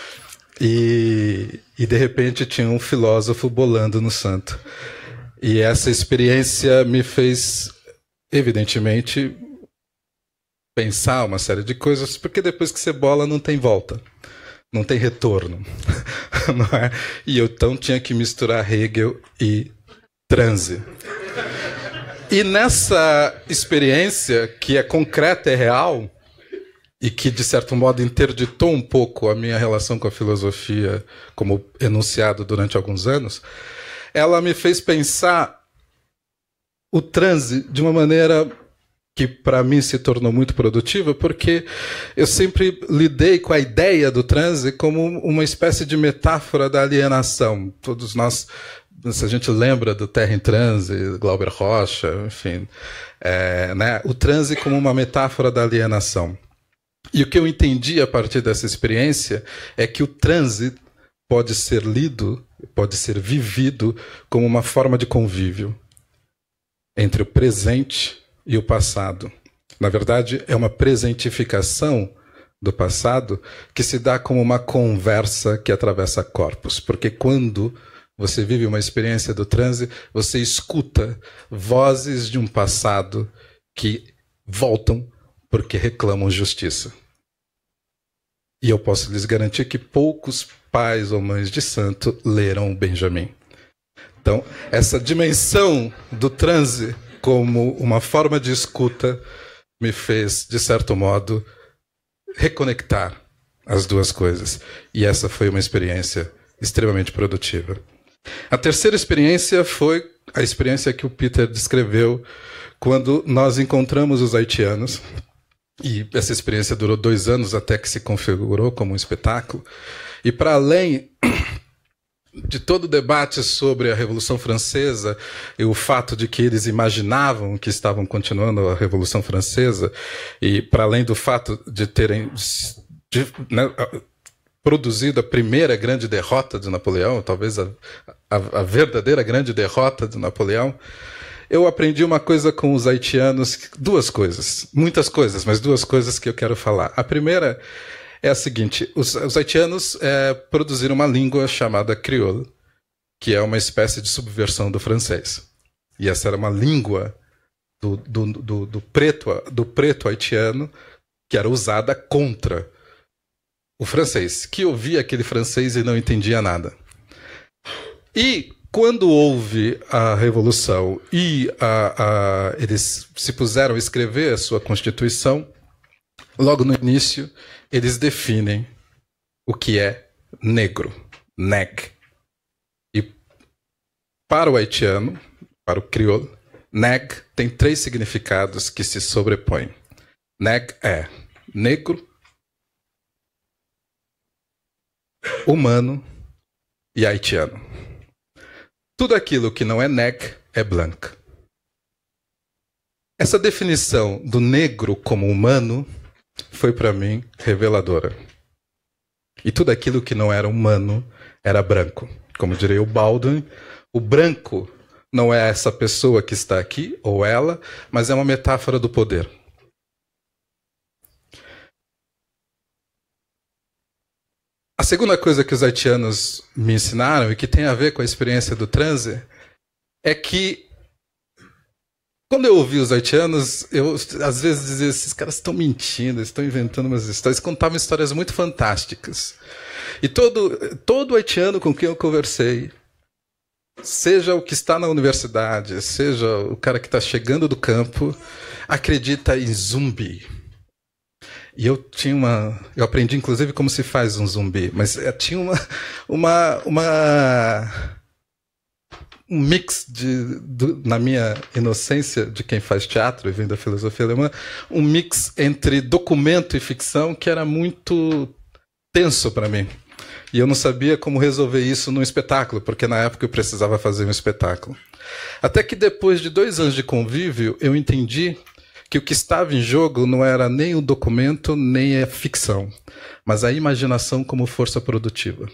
E, e de repente tinha um filósofo bolando no santo. E essa experiência me fez, evidentemente, pensar uma série de coisas, porque depois que você bola não tem volta, não tem retorno. Não é? E eu então tinha que misturar Hegel e transe. E nessa experiência, que é concreta, é real, e que, de certo modo, interditou um pouco a minha relação com a filosofia como enunciado durante alguns anos, ela me fez pensar o transe de uma maneira que para mim se tornou muito produtiva, porque eu sempre lidei com a ideia do transe como uma espécie de metáfora da alienação. Todos nós, se a gente lembra do Terra em Transe, Glauber Rocha, enfim, é, né, o transe como uma metáfora da alienação. E o que eu entendi a partir dessa experiência é que o transe pode ser lido, pode ser vivido como uma forma de convívio entre o presente e o passado. Na verdade, é uma presentificação do passado que se dá como uma conversa que atravessa corpos. Porque quando você vive uma experiência do transe, você escuta vozes de um passado que voltam porque reclamam justiça. E eu posso lhes garantir que poucos pais ou mães de santo leram o Benjamin. Então, essa dimensão do transe como uma forma de escuta me fez, de certo modo, reconectar as duas coisas. E essa foi uma experiência extremamente produtiva. A terceira experiência foi a experiência que o Peter descreveu quando nós encontramos os haitianos. E essa experiência durou dois anos até que se configurou como um espetáculo. E para além de todo o debate sobre a Revolução Francesa e o fato de que eles imaginavam que estavam continuando a Revolução Francesa, e para além do fato de terem de, né, produzido a primeira grande derrota de Napoleão, talvez a, a, a verdadeira grande derrota de Napoleão, eu aprendi uma coisa com os haitianos, duas coisas, muitas coisas, mas duas coisas que eu quero falar. A primeira é a seguinte: os, os haitianos é, produziram uma língua chamada crioulo, que é uma espécie de subversão do francês. E essa era uma língua do, do, do, do, preto, do preto haitiano que era usada contra o francês, que ouvia aquele francês e não entendia nada. E quando houve a Revolução e a, a, eles se puseram a escrever a sua Constituição, logo no início, eles definem o que é negro, neg. E para o haitiano, para o crioulo, neg tem três significados que se sobrepõem. Neg é negro, humano e haitiano. Tudo aquilo que não é neg é branco. Essa definição do negro como humano foi para mim reveladora. E tudo aquilo que não era humano era branco. Como diria o Baldwin, o branco não é essa pessoa que está aqui, ou ela, mas é uma metáfora do poder. A segunda coisa que os haitianos me ensinaram, e que tem a ver com a experiência do transe, é que quando eu ouvi os haitianos, eu às vezes dizia, esses caras estão mentindo, estão inventando umas histórias, contavam histórias muito fantásticas. E todo, todo haitiano com quem eu conversei, seja o que está na universidade, seja o cara que está chegando do campo, acredita em zumbi. E eu tinha uma... Eu aprendi, inclusive, como se faz um zumbi, mas eu tinha uma... uma, uma um mix, de, do, na minha inocência de quem faz teatro e vem da filosofia alemã, um mix entre documento e ficção que era muito tenso para mim. E eu não sabia como resolver isso num espetáculo, porque na época eu precisava fazer um espetáculo. Até que depois de dois anos de convívio, eu entendi que o que estava em jogo não era nem o documento, nem a ficção, mas a imaginação como força produtiva.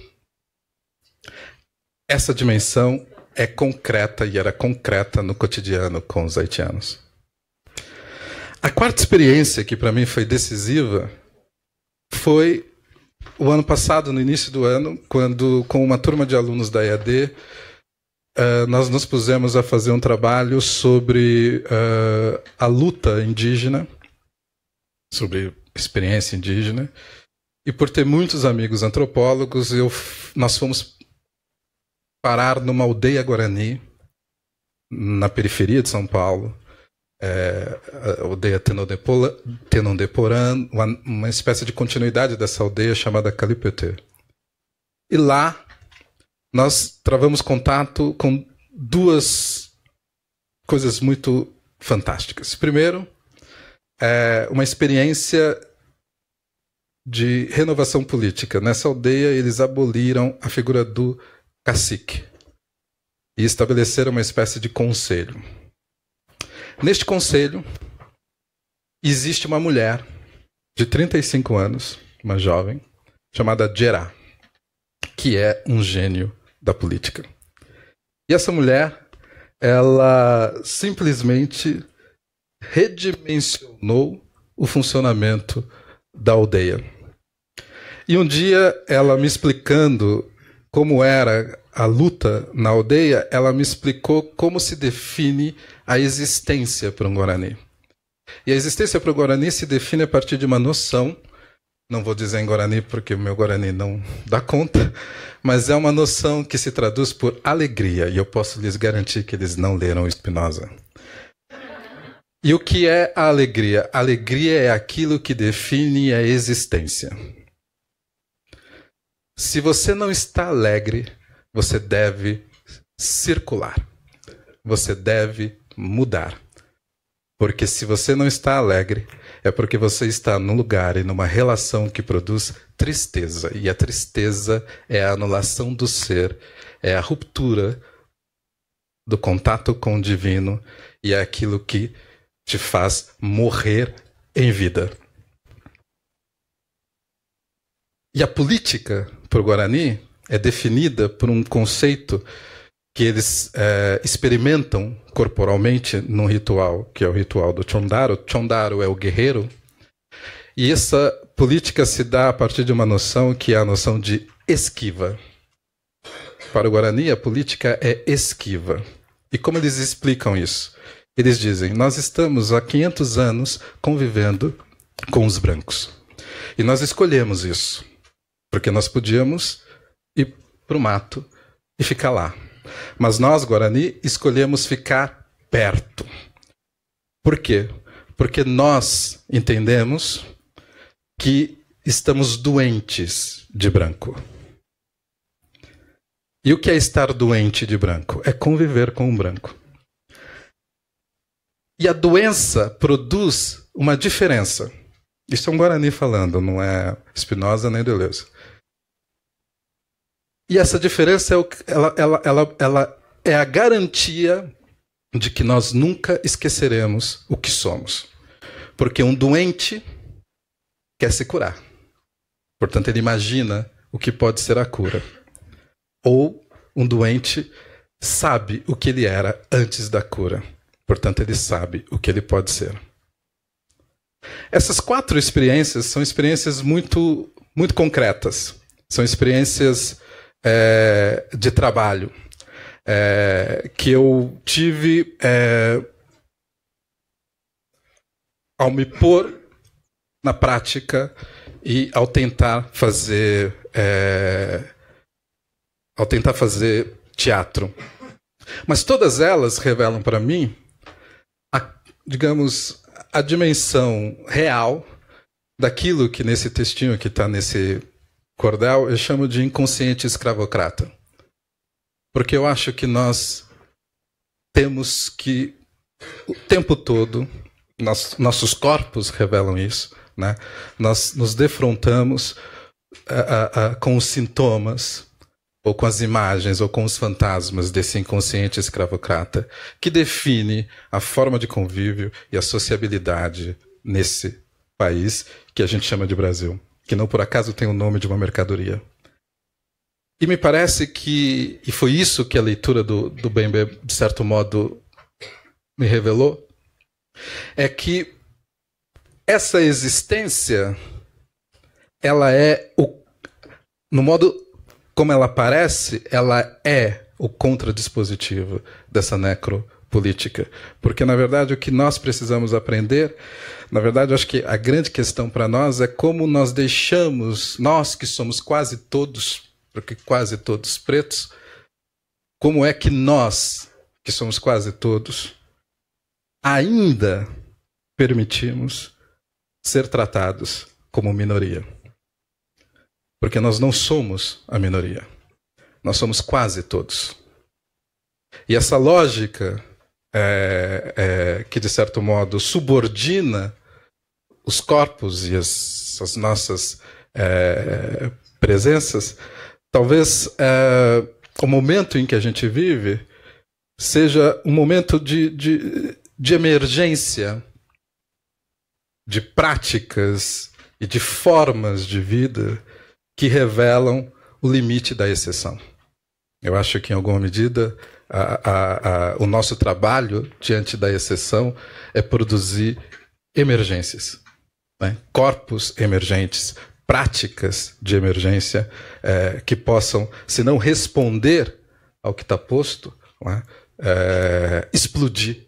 Essa dimensão é concreta e era concreta no cotidiano com os haitianos. A quarta experiência que para mim foi decisiva foi o ano passado, no início do ano, quando com uma turma de alunos da E A D, Uh, nós nos pusemos a fazer um trabalho sobre uh, a luta indígena, sobre experiência indígena, e por ter muitos amigos antropólogos, eu, nós fomos parar numa aldeia guarani, na periferia de São Paulo, é, a aldeia Tenondeporã, uma, uma espécie de continuidade dessa aldeia chamada Calipetê. E lá nós travamos contato com duas coisas muito fantásticas. Primeiro, é uma experiência de renovação política. Nessa aldeia, eles aboliram a figura do cacique e estabeleceram uma espécie de conselho. Neste conselho, existe uma mulher de trinta e cinco anos, uma jovem, chamada Gerá, que é um gênio da política. E essa mulher, ela simplesmente redimensionou o funcionamento da aldeia. E um dia, ela me explicando como era a luta na aldeia, ela me explicou como se define a existência para um Guarani. E a existência para o Guarani se define a partir de uma noção não vou dizer em Guarani porque o meu Guarani não dá conta, mas é uma noção que se traduz por alegria, e eu posso lhes garantir que eles não leram Spinoza. E o que é a alegria? A alegria é aquilo que define a existência. Se você não está alegre, você deve circular. Você deve mudar. Porque se você não está alegre, é porque você está num lugar e numa relação que produz tristeza. E a tristeza é a anulação do ser, é a ruptura do contato com o divino, e é aquilo que te faz morrer em vida. E a política, para o Guarani, é definida por um conceito que eles é, experimentam corporalmente num ritual, que é o ritual do Chondaro. Chondaro é o guerreiro. E essa política se dá a partir de uma noção que é a noção de esquiva. Para o Guarani, a política é esquiva. E como eles explicam isso? Eles dizem, nós estamos há quinhentos anos convivendo com os brancos. E nós escolhemos isso, porque nós podíamos ir para o mato e ficar lá. Mas nós, Guarani, escolhemos ficar perto. Por quê? Porque nós entendemos que estamos doentes de branco. E o que é estar doente de branco? É conviver com um branco. E a doença produz uma diferença. Isso é um Guarani falando, não é Spinoza nem Deleuze. E essa diferença é, o, ela, ela, ela, ela é a garantia de que nós nunca esqueceremos o que somos. Porque um doente quer se curar. Portanto, ele imagina o que pode ser a cura. Ou um doente sabe o que ele era antes da cura. Portanto, ele sabe o que ele pode ser. Essas quatro experiências são experiências muito, muito concretas. São experiências é, de trabalho é, que eu tive é, ao me pôr na prática e ao tentar fazer é, ao tentar fazer teatro. Mas todas elas revelam para mim a, digamos, a dimensão real daquilo que nesse textinho que está nesse cordel eu chamo de inconsciente escravocrata. Porque eu acho que nós temos que, o tempo todo, nós, nossos corpos revelam isso, né? Nós nos defrontamos a, a, a, com os sintomas, ou com as imagens, ou com os fantasmas desse inconsciente escravocrata, que define a forma de convívio e a sociabilidade nesse país que a gente chama de Brasil, que não por acaso tem o nome de uma mercadoria. E me parece que, e foi isso que a leitura do, do Bembe, de certo modo, me revelou, é que essa existência, ela é, o, no modo como ela aparece, ela é o contradispositivo dessa necropolítica. Porque, na verdade, o que nós precisamos aprender, na verdade, eu acho que a grande questão para nós é como nós deixamos, nós que somos quase todos, porque quase todos pretos, como é que nós, que somos quase todos, ainda permitimos ser tratados como minoria. Porque nós não somos a minoria. Nós somos quase todos. E essa lógica é, é, que, de certo modo, subordina os corpos e as, as nossas é, presenças, talvez é, o momento em que a gente vive seja um momento de, de, de emergência de práticas e de formas de vida que revelam o limite da exceção. Eu acho que, em alguma medida, a, a, a, o nosso trabalho diante da exceção é produzir emergências, né? Corpos emergentes, práticas de emergência é, que possam, se não responder ao que está posto, né, é, explodir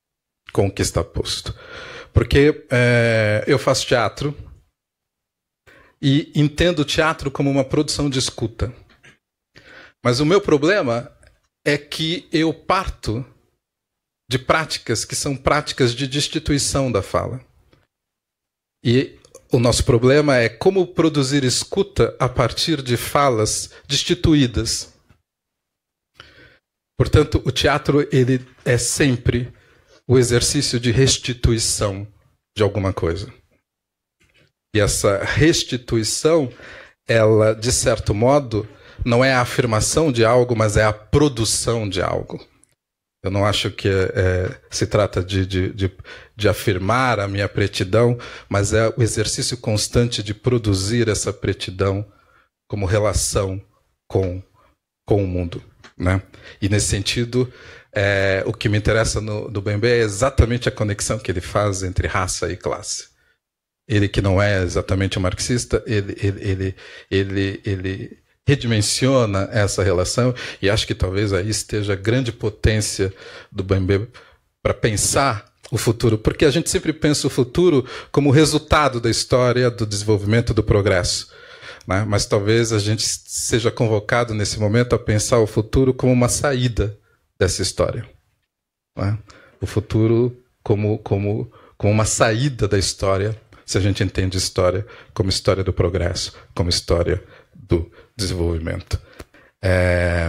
com o que está posto. Porque é, eu faço teatro. e entendo o teatro como uma produção de escuta. Mas o meu problema é que eu parto de práticas que são práticas de destituição da fala. E o nosso problema é como produzir escuta a partir de falas destituídas. Portanto, o teatro ele é sempre o exercício de restituição de alguma coisa. E essa restituição, ela, de certo modo, não é a afirmação de algo, mas é a produção de algo. Eu não acho que é, se trata de, de, de, de afirmar a minha pretidão, mas é o exercício constante de produzir essa pretidão como relação com, com o mundo, né? E nesse sentido, é, o que me interessa no, do Bembe é exatamente a conexão que ele faz entre raça e classe. Ele que não é exatamente um marxista, ele, ele, ele, ele, ele redimensiona essa relação, e acho que talvez aí esteja a grande potência do Bembe para pensar o futuro, porque a gente sempre pensa o futuro como resultado da história, do desenvolvimento, do progresso, né? Mas talvez a gente seja convocado nesse momento a pensar o futuro como uma saída dessa história, né? O futuro como, como, como uma saída da história, se a gente entende história como história do progresso, como história do desenvolvimento. É...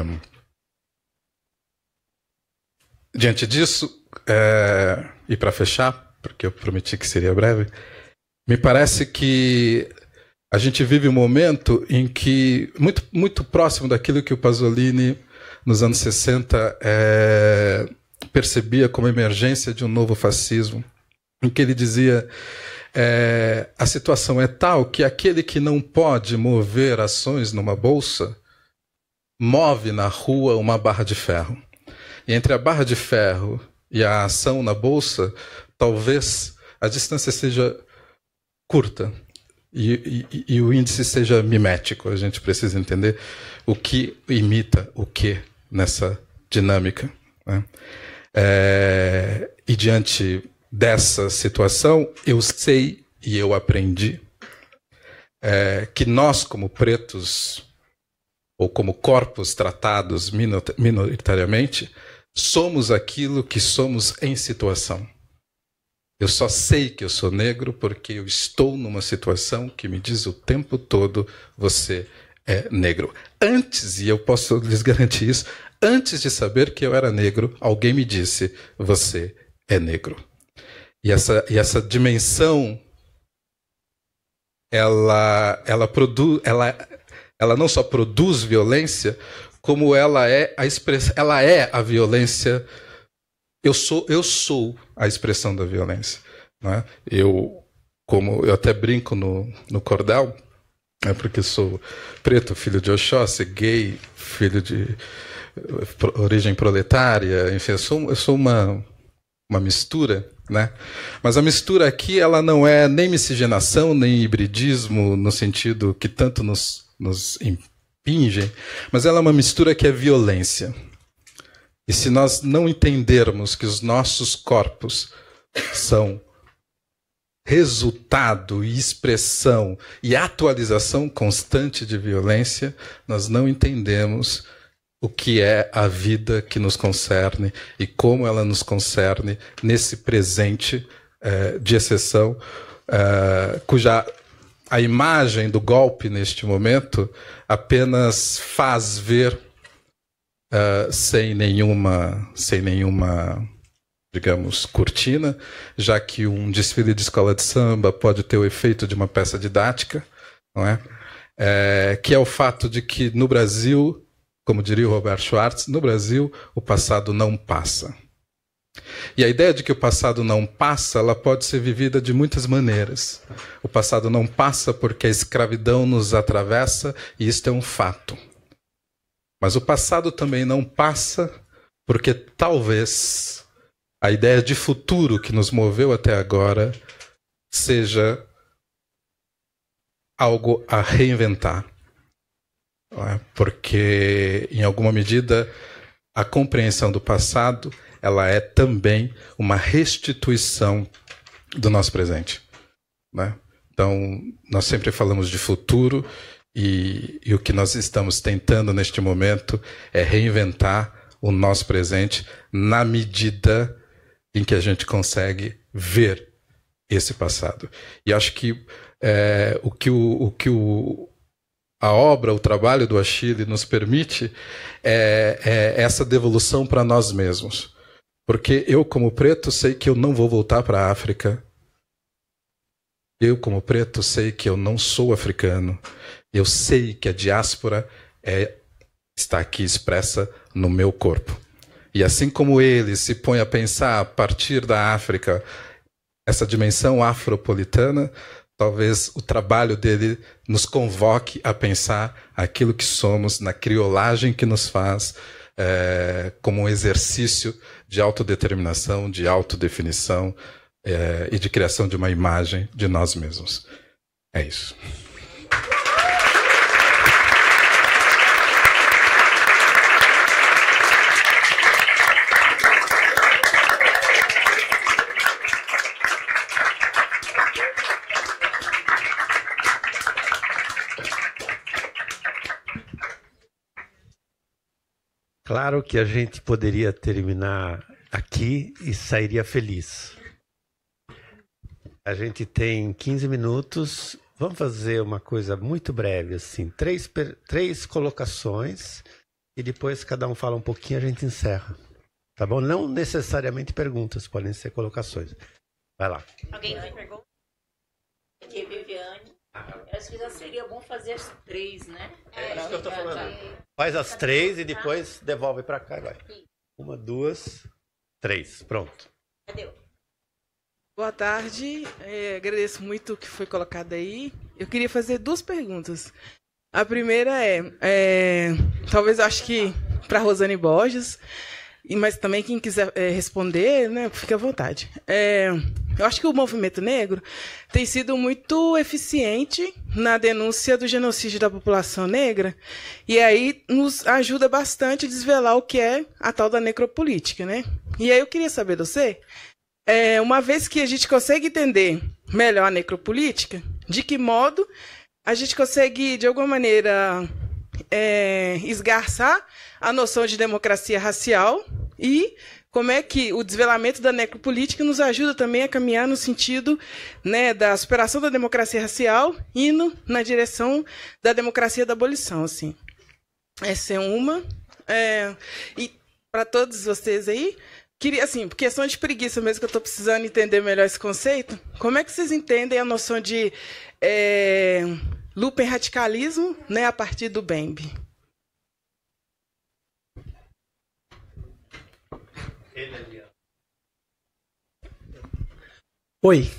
Diante disso, é... e para fechar, porque eu prometi que seria breve, me parece que a gente vive um momento em que, muito, muito próximo daquilo que o Pasolini, nos anos sessenta, é... percebia como emergência de um novo fascismo, em que ele dizia... É, a situação é tal que aquele que não pode mover ações numa bolsa move na rua uma barra de ferro. E entre a barra de ferro e a ação na bolsa, talvez a distância seja curta e, e, e o índice seja mimético. A gente precisa entender o que imita o que nessa dinâmica, né? É, e diante dessa situação, eu sei e eu aprendi é, que nós, como pretos, ou como corpos tratados minoritariamente, somos aquilo que somos em situação. Eu só sei que eu sou negro porque eu estou numa situação que me diz o tempo todo: você é negro. Antes, e eu posso lhes garantir isso, antes de saber que eu era negro, alguém me disse: você é negro. E essa, e essa dimensão, ela, ela, produ, ela, ela não só produz violência, como ela é a express, ela é a violência. Eu sou, eu sou a expressão da violência, não é? Eu, como eu até brinco no, no cordel, é porque sou preto, filho de Oxóssi, gay, filho de origem proletária, enfim, eu sou, eu sou uma, uma mistura. Né? Mas a mistura aqui, ela não é nem miscigenação, nem hibridismo, no sentido que tanto nos, nos impingem, mas ela é uma mistura que é violência. E se nós não entendermos que os nossos corpos são resultado e expressão e atualização constante de violência, nós não entendemos o que é a vida que nos concerne e como ela nos concerne nesse presente eh, de exceção, eh, cuja a imagem do golpe neste momento apenas faz ver eh, sem nenhuma, sem nenhuma, digamos, cortina, já que um desfile de escola de samba pode ter o efeito de uma peça didática, não é? Eh, que é o fato de que no Brasil, como diria o Robert Schwartz, no Brasil o passado não passa. E a ideia de que o passado não passa, ela pode ser vivida de muitas maneiras. O passado não passa porque a escravidão nos atravessa, e isto é um fato. Mas o passado também não passa porque talvez a ideia de futuro que nos moveu até agora seja algo a reinventar. Porque, em alguma medida, a compreensão do passado, ela é também uma restituição do nosso presente, né? Então, nós sempre falamos de futuro e, e o que nós estamos tentando neste momento é reinventar o nosso presente na medida em que a gente consegue ver esse passado. E acho que é, o que, o, o, que o, a obra, o trabalho do Achille nos permite é, é essa devolução para nós mesmos. Porque eu, como preto, sei que eu não vou voltar para a África. Eu, como preto, sei que eu não sou africano. Eu sei que a diáspora é, está aqui expressa no meu corpo. E assim como ele se põe a pensar a partir da África, essa dimensão afropolitana, talvez o trabalho dele nos convoque a pensar aquilo que somos na criolagem que nos faz é, como um exercício de autodeterminação, de autodefinição é, e de criação de uma imagem de nós mesmos. É isso. Claro que a gente poderia terminar aqui e sairia feliz. A gente tem quinze minutos. Vamos fazer uma coisa muito breve, assim, três, três colocações e depois cada um fala um pouquinho e a gente encerra. Tá bom? Não necessariamente perguntas, podem ser colocações. Vai lá. Alguém tem pergunta? Aqui, Viviane. Eu acho que já seria bom fazer as três, né? É isso que eu tô falando. Faz as três e depois devolve para cá e vai. Uma, duas, três. Pronto. Cadê? Boa tarde. É, agradeço muito o que foi colocado aí. Eu queria fazer duas perguntas. A primeira é, é talvez eu acho que para Rosane Borges, mas também quem quiser é, responder, né, fique à vontade. É, eu acho que o movimento negro tem sido muito eficiente na denúncia do genocídio da população negra e aí nos ajuda bastante a desvelar o que é a tal da necropolítica, né? E aí eu queria saber de você, é, uma vez que a gente consegue entender melhor a necropolítica, de que modo a gente consegue, de alguma maneira, é, esgarçar a noção de democracia racial e como é que o desvelamento da necropolítica nos ajuda também a caminhar no sentido, né, da superação da democracia racial, indo na direção da democracia da abolição, assim. Essa é uma. É, e para todos vocês aí, queria, assim, por questão de preguiça mesmo, que eu estou precisando entender melhor esse conceito, como é que vocês entendem a noção de é, luperradicalismo, né, a partir do Bembe? Oi,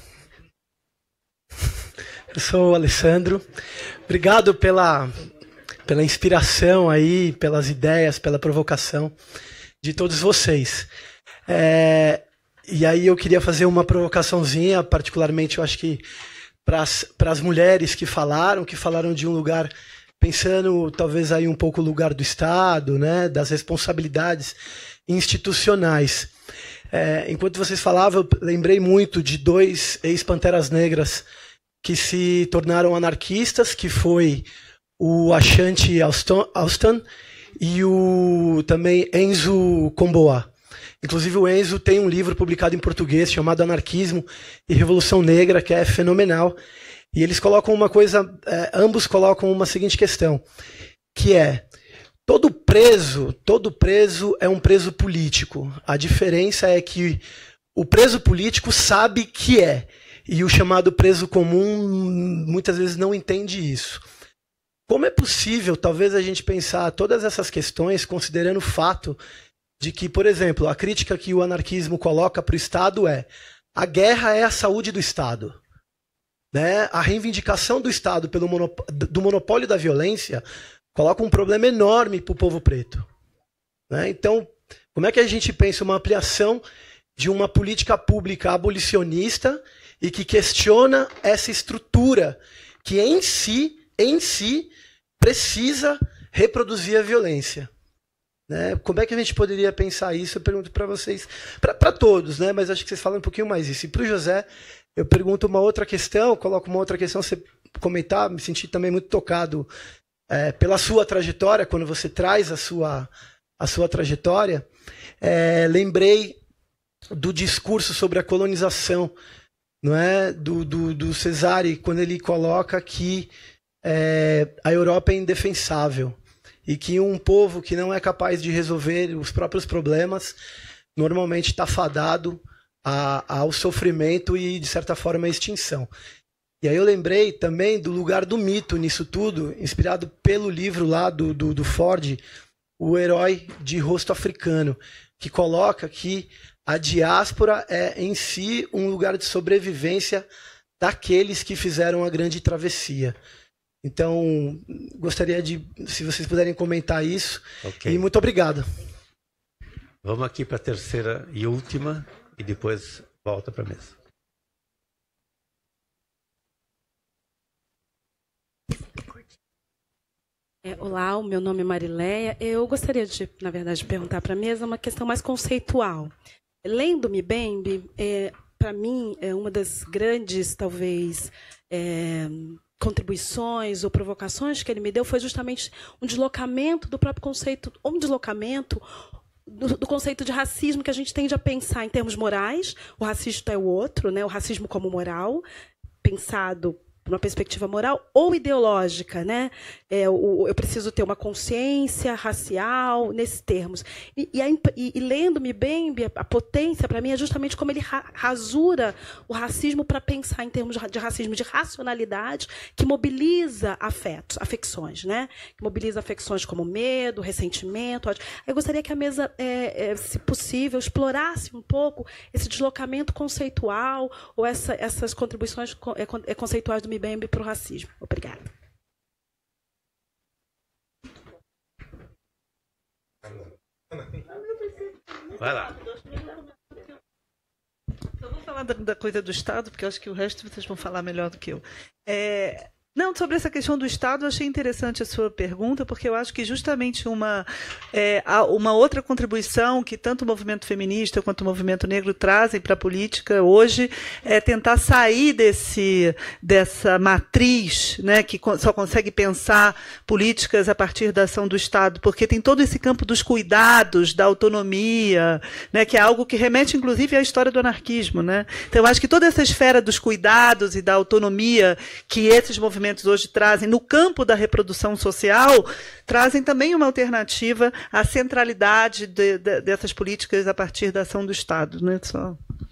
eu sou o Alessandro. Obrigado pela, pela inspiração aí, pelas ideias, pela provocação de todos vocês. É, e aí eu queria fazer uma provocaçãozinha, particularmente eu acho que para as mulheres que falaram, que falaram de um lugar, pensando talvez aí um pouco o lugar do Estado, né, das responsabilidades institucionais. É, enquanto vocês falavam, eu lembrei muito de dois ex-Panteras Negras que se tornaram anarquistas, que foi o Ashanti Alston e o também Enzo Comboa. Inclusive o Enzo tem um livro publicado em português chamado Anarquismo e Revolução Negra, que é fenomenal. E eles colocam uma coisa, é, ambos colocam uma seguinte questão, que é: todo preso, todo preso é um preso político. A diferença é que o preso político sabe que é, e o chamado preso comum muitas vezes não entende isso. Como é possível, talvez, a gente pensar todas essas questões considerando o fato de que, por exemplo, a crítica que o anarquismo coloca para o Estado é: a guerra é a saúde do Estado. Né? A reivindicação do Estado pelo monop- do monopólio da violência coloca um problema enorme para o povo preto. Né? Então, como é que a gente pensa uma ampliação de uma política pública abolicionista e que questiona essa estrutura que em si, em si, precisa reproduzir a violência? Né? Como é que a gente poderia pensar isso? Eu pergunto para vocês, para todos, né? Mas acho que vocês falam um pouquinho mais isso. E para o José, eu pergunto uma outra questão, coloco uma outra questão, você comentar, me senti também muito tocado é, pela sua trajetória, quando você traz a sua, a sua trajetória. É, lembrei do discurso sobre a colonização, não é? do, do, do Cesare, quando ele coloca que é, a Europa é indefensável e que um povo que não é capaz de resolver os próprios problemas normalmente está fadado a, ao sofrimento e, de certa forma, à extinção. E aí eu lembrei também do lugar do mito nisso tudo, inspirado pelo livro lá do, do, do Ford, O Herói de Rosto Africano, que coloca que a diáspora é, em si, um lugar de sobrevivência daqueles que fizeram a grande travessia. Então, gostaria de, se vocês puderem comentar isso. Okay. E muito obrigado. Vamos aqui para a terceira e última, e depois volta para a mesa. É, olá, o meu nome é Marileia. Eu gostaria de, na verdade, perguntar para a mesa uma questão mais conceitual. Lendo Mbembe, é, para mim, é uma das grandes, talvez, é, contribuições ou provocações que ele me deu foi justamente um deslocamento do próprio conceito, ou um deslocamento do, do conceito de racismo que a gente tende a pensar em termos morais. O racista é o outro, né? O racismo como moral, pensado uma perspectiva moral ou ideológica, né? É, o, eu preciso ter uma consciência racial, nesses termos. E, e, a, e, e lendo-me bem, a potência, para mim, é justamente como ele ra, rasura o racismo para pensar em termos de racismo de racionalidade, que mobiliza afetos, afecções, né? Que mobiliza afecções como medo, ressentimento, ódio. Eu gostaria que a mesa, é, é, se possível, explorasse um pouco esse deslocamento conceitual ou essa, essas contribuições conceituais do Mbembe para o racismo. Obrigada. Vai lá. Eu vou falar da, da coisa do Estado, porque eu acho que o resto vocês vão falar melhor do que eu. É... Não, sobre essa questão do Estado, eu achei interessante a sua pergunta, porque eu acho que justamente uma, é, uma outra contribuição que tanto o movimento feminista quanto o movimento negro trazem para a política hoje é tentar sair desse, dessa matriz, né, que só consegue pensar políticas a partir da ação do Estado, porque tem todo esse campo dos cuidados, da autonomia, né, que é algo que remete, inclusive, à história do anarquismo. Né? Então, eu acho que toda essa esfera dos cuidados e da autonomia que esses movimentos hoje trazem no campo da reprodução social, trazem também uma alternativa à centralidade de, de, dessas políticas a partir da ação do Estado. Né? Só...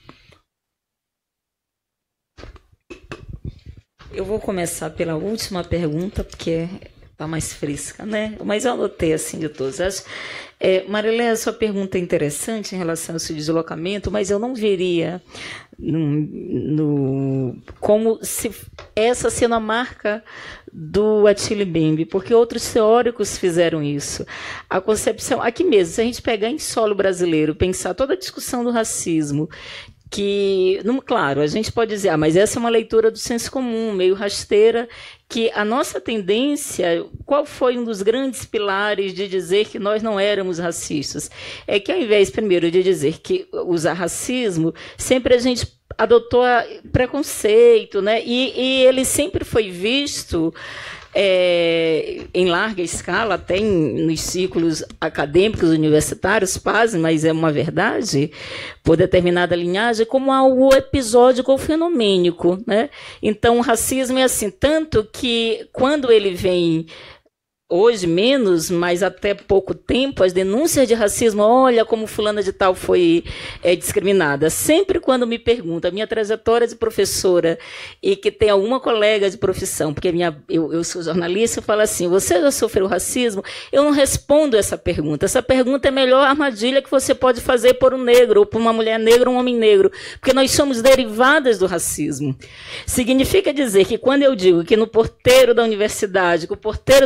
Eu vou começar pela última pergunta, porque está mais fresca, né? Mas eu anotei assim de todos. Acho, é, Marilé, a sua pergunta é interessante em relação ao seu deslocamento, mas eu não veria no, no, como se essa sendo a marca do Attila Mbembe, porque outros teóricos fizeram isso. A concepção, aqui mesmo, se a gente pegar em solo brasileiro, pensar toda a discussão do racismo, que, não, claro, a gente pode dizer, ah, mas essa é uma leitura do senso comum, meio rasteira, que a nossa tendência, qual foi um dos grandes pilares de dizer que nós não éramos racistas? É que ao invés, primeiro, de dizer que usar racismo, sempre a gente adotou preconceito, né? E, e ele sempre foi visto... É, em larga escala, até em, nos círculos acadêmicos universitários, pasmem, mas é uma verdade, por determinada linhagem, como algo episódico ou fenomênico. Né? Então, o racismo é assim, tanto que quando ele vem... Hoje menos, mas até pouco tempo, as denúncias de racismo, olha como fulana de tal foi é, discriminada. Sempre quando me perguntam a minha trajetória de professora e que tem alguma colega de profissão, porque minha, eu, eu sou jornalista, eu falo assim, você já sofreu racismo? Eu não respondo essa pergunta. Essa pergunta é a melhor armadilha que você pode fazer por um negro, ou por uma mulher negra, ou um homem negro, porque nós somos derivadas do racismo. Significa dizer que quando eu digo que no porteiro da universidade, que o porteiro do meu prédio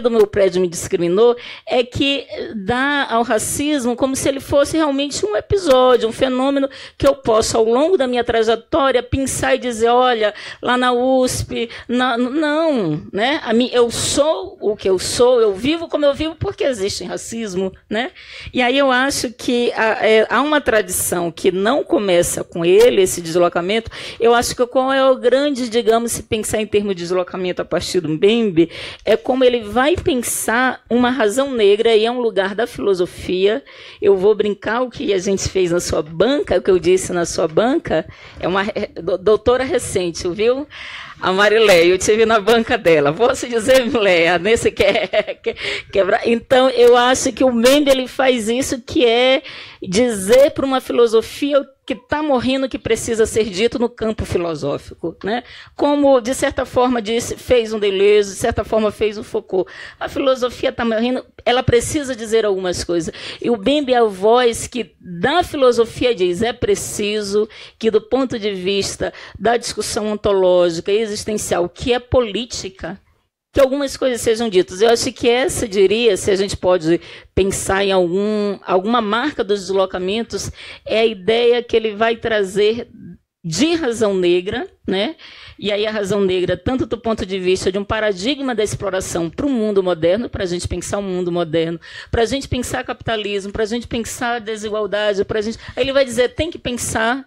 me discriminou, é que dá ao racismo como se ele fosse realmente um episódio, um fenômeno que eu posso, ao longo da minha trajetória, pensar e dizer, olha, lá na U S P, na, não, né? A mim, eu sou o que eu sou, eu vivo como eu vivo porque existe racismo, né? E aí eu acho que há, é, há uma tradição que não começa com ele, esse deslocamento. Eu acho que qual é o grande, digamos, se pensar em termos de deslocamento a partir do Mbembe, é como ele vai pensar uma razão negra, e é um lugar da filosofia. Eu vou brincar o que a gente fez na sua banca, o que eu disse na sua banca, é uma doutora recente, viu? A Marileia, eu estive na banca dela. Posso dizer, Mileia, nesse que é quebrar. Então, eu acho que o Mbembe ele faz isso, que é dizer para uma filosofia que está morrendo, que precisa ser dito no campo filosófico, né? Como, de certa forma, disse, fez um Deleuze, de certa forma, fez um Foucault. A filosofia está morrendo, ela precisa dizer algumas coisas. E o Mbembe é a voz que, da filosofia, diz, é preciso que, do ponto de vista da discussão ontológica e existencial, que é política, que algumas coisas sejam ditas. Eu acho que essa, diria, se a gente pode pensar em algum, alguma marca dos deslocamentos, é a ideia que ele vai trazer de razão negra, né? E aí a razão negra, tanto do ponto de vista de um paradigma da exploração para o mundo moderno, para a gente pensar o mundo moderno, para a gente pensar capitalismo, para a gente pensar desigualdade, para a gente... Aí ele vai dizer, tem que pensar...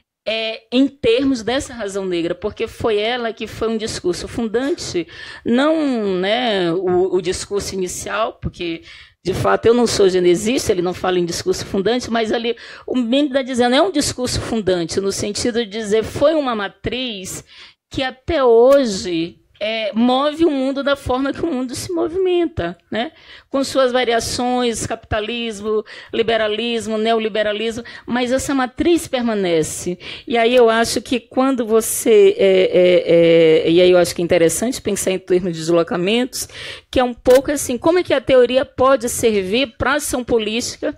É, em termos dessa razão negra, porque foi ela que foi um discurso fundante, não, né, o, o discurso inicial, porque, de fato, eu não sou genesista, ele não fala em discurso fundante, mas ali o Mbembe está dizendo, é um discurso fundante, no sentido de dizer, foi uma matriz que até hoje... É, move o mundo da forma que o mundo se movimenta, né? Com suas variações, capitalismo, liberalismo, neoliberalismo, mas essa matriz permanece. E aí eu acho que quando você... É, é, é, e aí eu acho que é interessante pensar em termos de deslocamentos, que é um pouco assim, como é que a teoria pode servir para a ação política,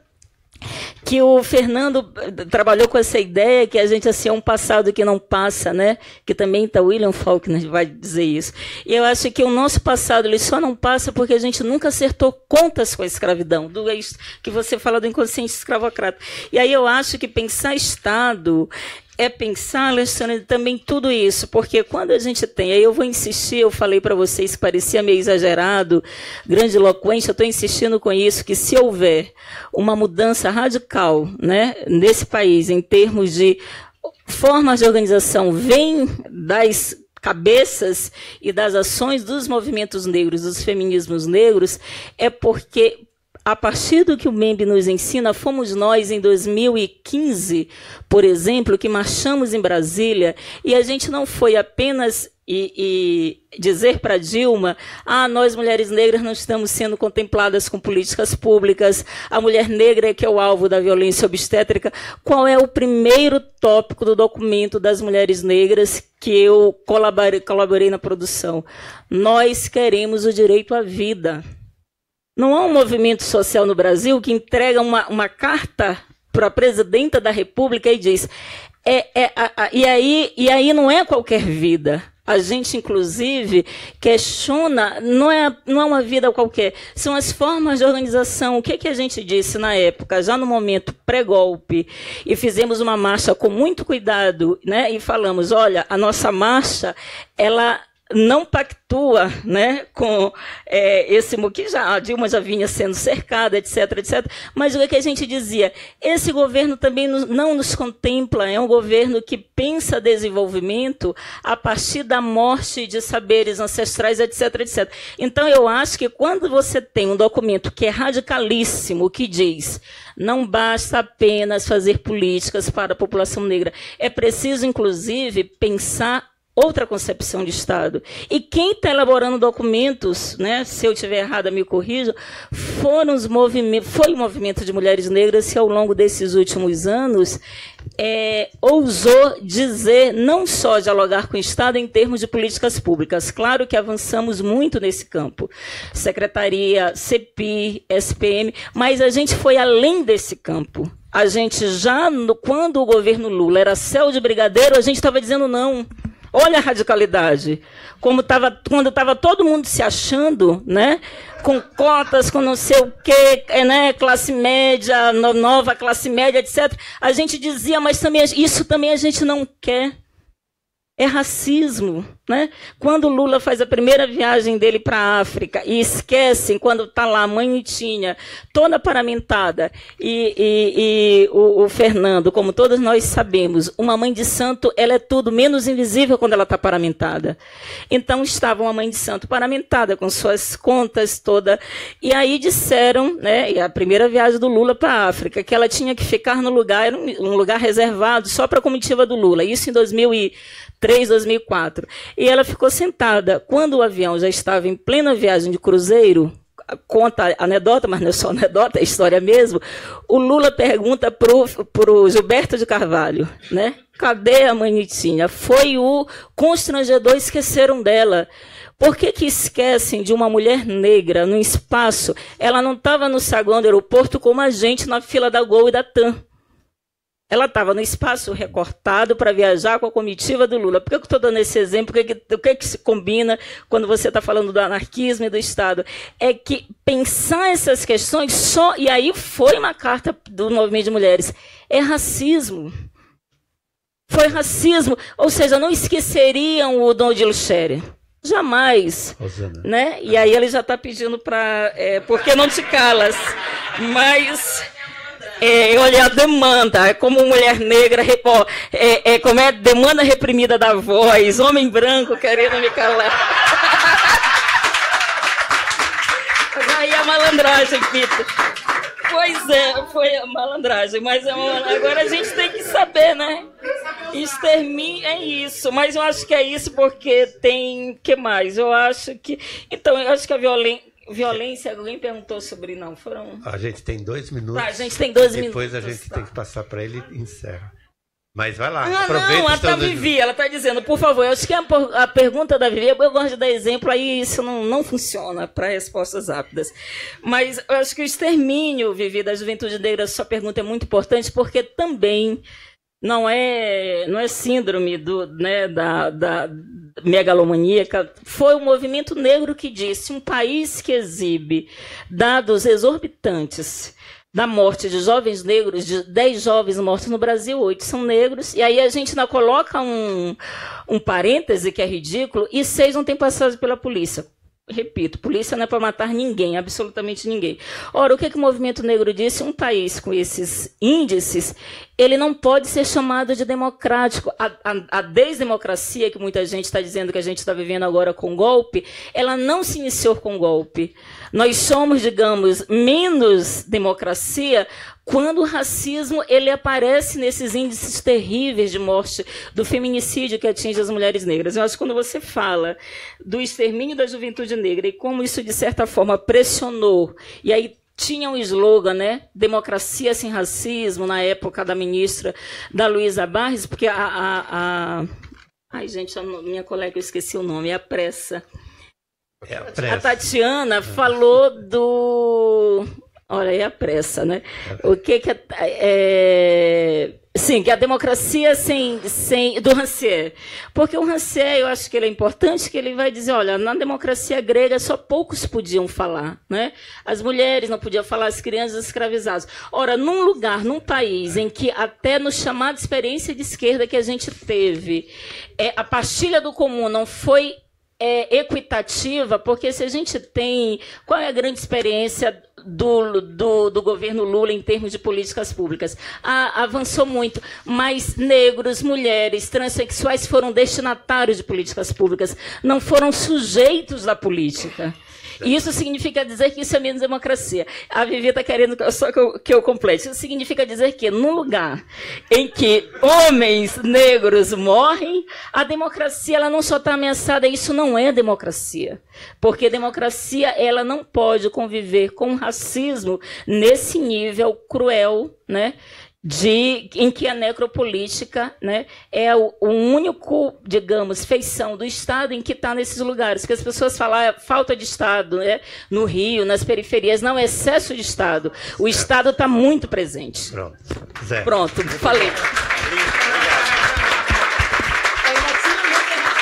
que o Fernando trabalhou com essa ideia que a gente assim, é um passado que não passa, né? Que também tá William Faulkner vai dizer isso. E eu acho que o nosso passado ele só não passa porque a gente nunca acertou contas com a escravidão, do que você fala do inconsciente escravocrata. E aí eu acho que pensar Estado é pensar, Alexandre, também tudo isso, porque quando a gente tem, aí eu vou insistir, eu falei para vocês que parecia meio exagerado, grandiloquente, eu estou insistindo com isso, que se houver uma mudança radical, né, nesse país, em termos de formas de organização, vem das cabeças e das ações dos movimentos negros, dos feminismos negros, é porque... A partir do que o Mbembe nos ensina, fomos nós, em dois mil e quinze, por exemplo, que marchamos em Brasília, e a gente não foi apenas e, e dizer para Dilma, ah, nós mulheres negras não estamos sendo contempladas com políticas públicas, a mulher negra é que é o alvo da violência obstétrica. Qual é o primeiro tópico do documento das mulheres negras que eu colaborei, colaborei na produção? Nós queremos o direito à vida. Não há um movimento social no Brasil que entrega uma, uma carta para a presidenta da República e diz, é, é, a, a, e, aí, e aí não é qualquer vida. A gente, inclusive, questiona, não é, não é uma vida qualquer, são as formas de organização. O que, que a gente disse na época, já no momento pré-golpe, e fizemos uma marcha com muito cuidado, né, e falamos, olha, a nossa marcha, ela... não pactua, né, com é, esse que já a Dilma já vinha sendo cercada, etc, etc. Mas o que a gente dizia, esse governo também não nos contempla, é um governo que pensa desenvolvimento a partir da morte de saberes ancestrais, etc, etc. Então eu acho que quando você tem um documento que é radicalíssimo, que diz não basta apenas fazer políticas para a população negra, é preciso inclusive pensar outra concepção de Estado. E quem está elaborando documentos, né, se eu estiver errada, me corrija, foram os movimentos, foi o movimento de mulheres negras que, ao longo desses últimos anos, é, ousou dizer, não só dialogar com o Estado em termos de políticas públicas. Claro que avançamos muito nesse campo. Secretaria, C P I, S P M, mas a gente foi além desse campo. A gente já, no, quando o governo Lula era céu de brigadeiro, a gente estava dizendo não. Olha a radicalidade. Como tava, quando estava todo mundo se achando, né, com cotas, com não sei o quê, né, classe média, nova classe média, etcétera, a gente dizia, mas também, isso também a gente não quer. É racismo, né? Quando o Lula faz a primeira viagem dele para a África e esquecem, quando está lá a mãe Nitinha, toda paramentada, e, e, e o, o Fernando, como todos nós sabemos, uma mãe de santo, ela é tudo menos invisível quando ela está paramentada. Então estava uma mãe de santo paramentada, com suas contas toda, e aí disseram, né, e a primeira viagem do Lula para a África, que ela tinha que ficar no lugar, era um, um lugar reservado só para a comitiva do Lula, isso em dois mil e três, dois mil e quatro. E ela ficou sentada. Quando o avião já estava em plena viagem de cruzeiro, conta a anedota, mas não é só anedota, é história mesmo, o Lula pergunta para o Gilberto de Carvalho, né? Cadê a mãe Nitinha? Foi o constrangedor, esqueceram dela. Por que que esquecem de uma mulher negra no espaço? Ela não estava no saguão do aeroporto como a gente na fila da Gol e da TAM. Ela estava no espaço recortado para viajar com a comitiva do Lula. Por que eu estou dando esse exemplo? O que, que, o que, que se combina quando você está falando do anarquismo e do Estado? É que pensar essas questões só... E aí foi uma carta do movimento de mulheres. É racismo. Foi racismo. Ou seja, não esqueceriam o Dom Odilo Scherer. Jamais. Rosana. Né? E aí ele já está pedindo para... É, por que não te calas? Mas... É, olha a demanda, como mulher negra, ó, é, é, como é demanda reprimida da voz, homem branco querendo me calar. Aí a malandragem, Peter. Pois é, foi a malandragem, mas é uma... agora a gente tem que saber, né? Extermínio é isso, mas eu acho que é isso porque tem... que mais? Eu acho que... Então, eu acho que a violência... Violência, alguém perguntou sobre... Não, foram... A gente tem dois minutos. Tá, a gente tem dois depois minutos. Depois a gente tá. tem que passar para ele e encerra. Mas vai lá, ah, aproveita. Não, até a Vivi, ela está dizendo, por favor, eu acho que a, a pergunta da Vivi, eu gosto de dar exemplo, aí isso não, não funciona para respostas rápidas. Mas eu acho que o extermínio, Vivi, da juventude negra, sua pergunta é muito importante, porque também não é, não é síndrome do, né, da... da megalomaníaca, foi o movimento negro que disse: um país que exibe dados exorbitantes da morte de jovens negros, de dez jovens mortos no Brasil, oito são negros, e aí a gente ainda coloca um, um parêntese que é ridículo, e seis não têm passagem pela polícia. Repito, polícia não é para matar ninguém, absolutamente ninguém. Ora, o que, que o movimento negro disse? Um país com esses índices, ele não pode ser chamado de democrático. A, a, a desdemocracia, que muita gente está dizendo que a gente está vivendo agora com golpe, ela não se iniciou com golpe. Nós somos, digamos, menos democracia quando o racismo ele aparece nesses índices terríveis de morte, do feminicídio que atinge as mulheres negras. Eu acho que quando você fala do extermínio da juventude negra e como isso, de certa forma, pressionou, e aí tinha um slogan, né? Democracia sem racismo, na época da ministra da Luísa Barres, porque a... a, a... Ai, gente, a minha colega, eu esqueci o nome, é a Pressa. É a, Pressa. A Tatiana falou do... Olha, é a pressa, né? O que que é, é... Sim, que a democracia sem, sem... do Rancière. Porque o Rancière, eu acho que ele é importante, que ele vai dizer, olha, na democracia grega só poucos podiam falar, né? As mulheres não podiam falar, as crianças escravizadas. Ora, num lugar, num país em que até no chamado experiência de esquerda que a gente teve, é, a partilha do comum não foi... É equitativa, porque se a gente tem... Qual é a grande experiência do, do, do governo Lula em termos de políticas públicas? Ah, avançou muito, mas negros, mulheres, transexuais foram destinatários de políticas públicas, não foram sujeitos da política. E isso significa dizer que isso é menos democracia. A Vivi está querendo só que eu, que eu complete. Isso significa dizer que, num lugar em que homens negros morrem, a democracia ela não só está ameaçada, isso não é democracia. Porque democracia ela não pode conviver com racismo nesse nível cruel, né? De, em que a necropolítica, né, é o, o único, digamos, feição do Estado em que está nesses lugares. Que as pessoas falam ah, falta de Estado, né, no Rio, nas periferias. Não, é excesso de Estado. O Estado está muito presente. Pronto. Zé. Pronto, falei.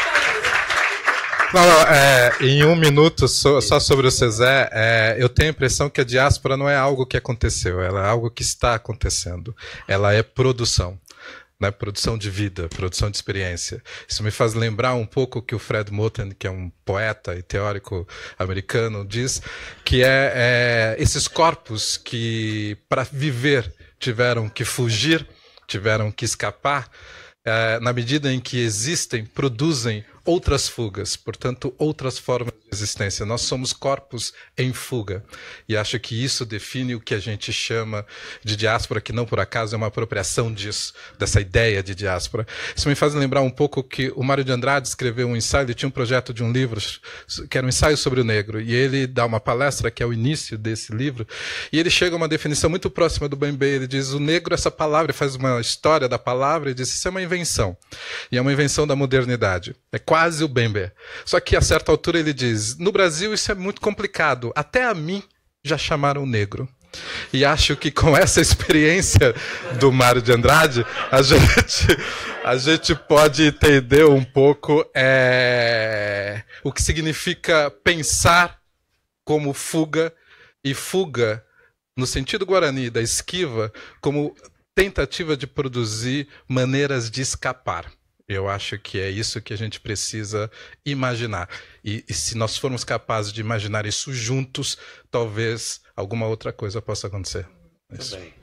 Não, não, é, em um minuto, só, só sobre o César, é, eu tenho a impressão que a diáspora não é algo que aconteceu, ela é algo que está acontecendo. Ela é produção. Né, produção de vida, produção de experiência. Isso me faz lembrar um pouco o que o Fred Moten, que é um poeta e teórico americano, diz, que é, é esses corpos que, para viver, tiveram que fugir, tiveram que escapar, é, na medida em que existem, produzem outras fugas, portanto, outras formas de existência. Nós somos corpos em fuga. E acho que isso define o que a gente chama de diáspora, que não por acaso é uma apropriação disso, dessa ideia de diáspora. Isso me faz lembrar um pouco que o Mário de Andrade escreveu um ensaio, ele tinha um projeto de um livro, que era um ensaio sobre o negro, e ele dá uma palestra, que é o início desse livro, e ele chega a uma definição muito próxima do Bembe. Ele diz, o negro, essa palavra, ele faz uma história da palavra, e diz, isso é uma invenção. E é uma invenção da modernidade. É quase o Bembe. Só que a certa altura ele diz, no Brasil isso é muito complicado, até a mim já chamaram negro. E acho que com essa experiência do Mário de Andrade, a gente, a gente pode entender um pouco é, o que significa pensar como fuga, e fuga, no sentido guarani da esquiva, como tentativa de produzir maneiras de escapar. Eu acho que é isso que a gente precisa imaginar. E, e se nós formos capazes de imaginar isso juntos, talvez alguma outra coisa possa acontecer. Isso. Muito bem.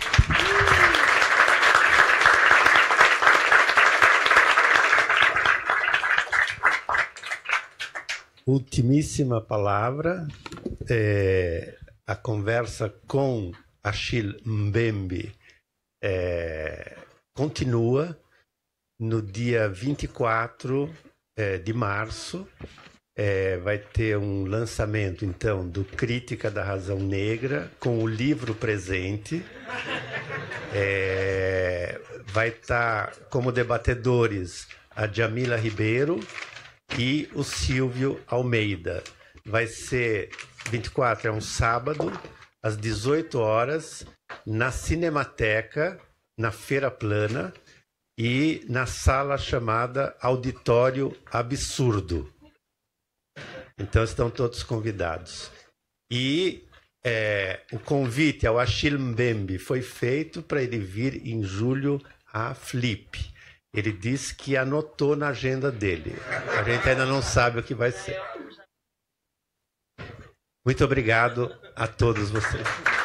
Ultimíssima palavra. É, a conversa com Achille Mbembe é, continua. No dia vinte e quatro é, de março, é, vai ter um lançamento, então, do Crítica da Razão Negra, com o livro presente. É, vai estar como debatedores a Jamila Ribeiro e o Silvio Almeida. Vai ser, vinte e quatro é um sábado, às dezoito horas, na Cinemateca, na Feira Plana, e na sala chamada Auditório Absurdo. Então estão todos convidados. E é, o convite ao Achille Mbembe foi feito para ele vir em julho a Flip. Ele disse que anotou na agenda dele. A gente ainda não sabe o que vai ser. Muito obrigado a todos vocês.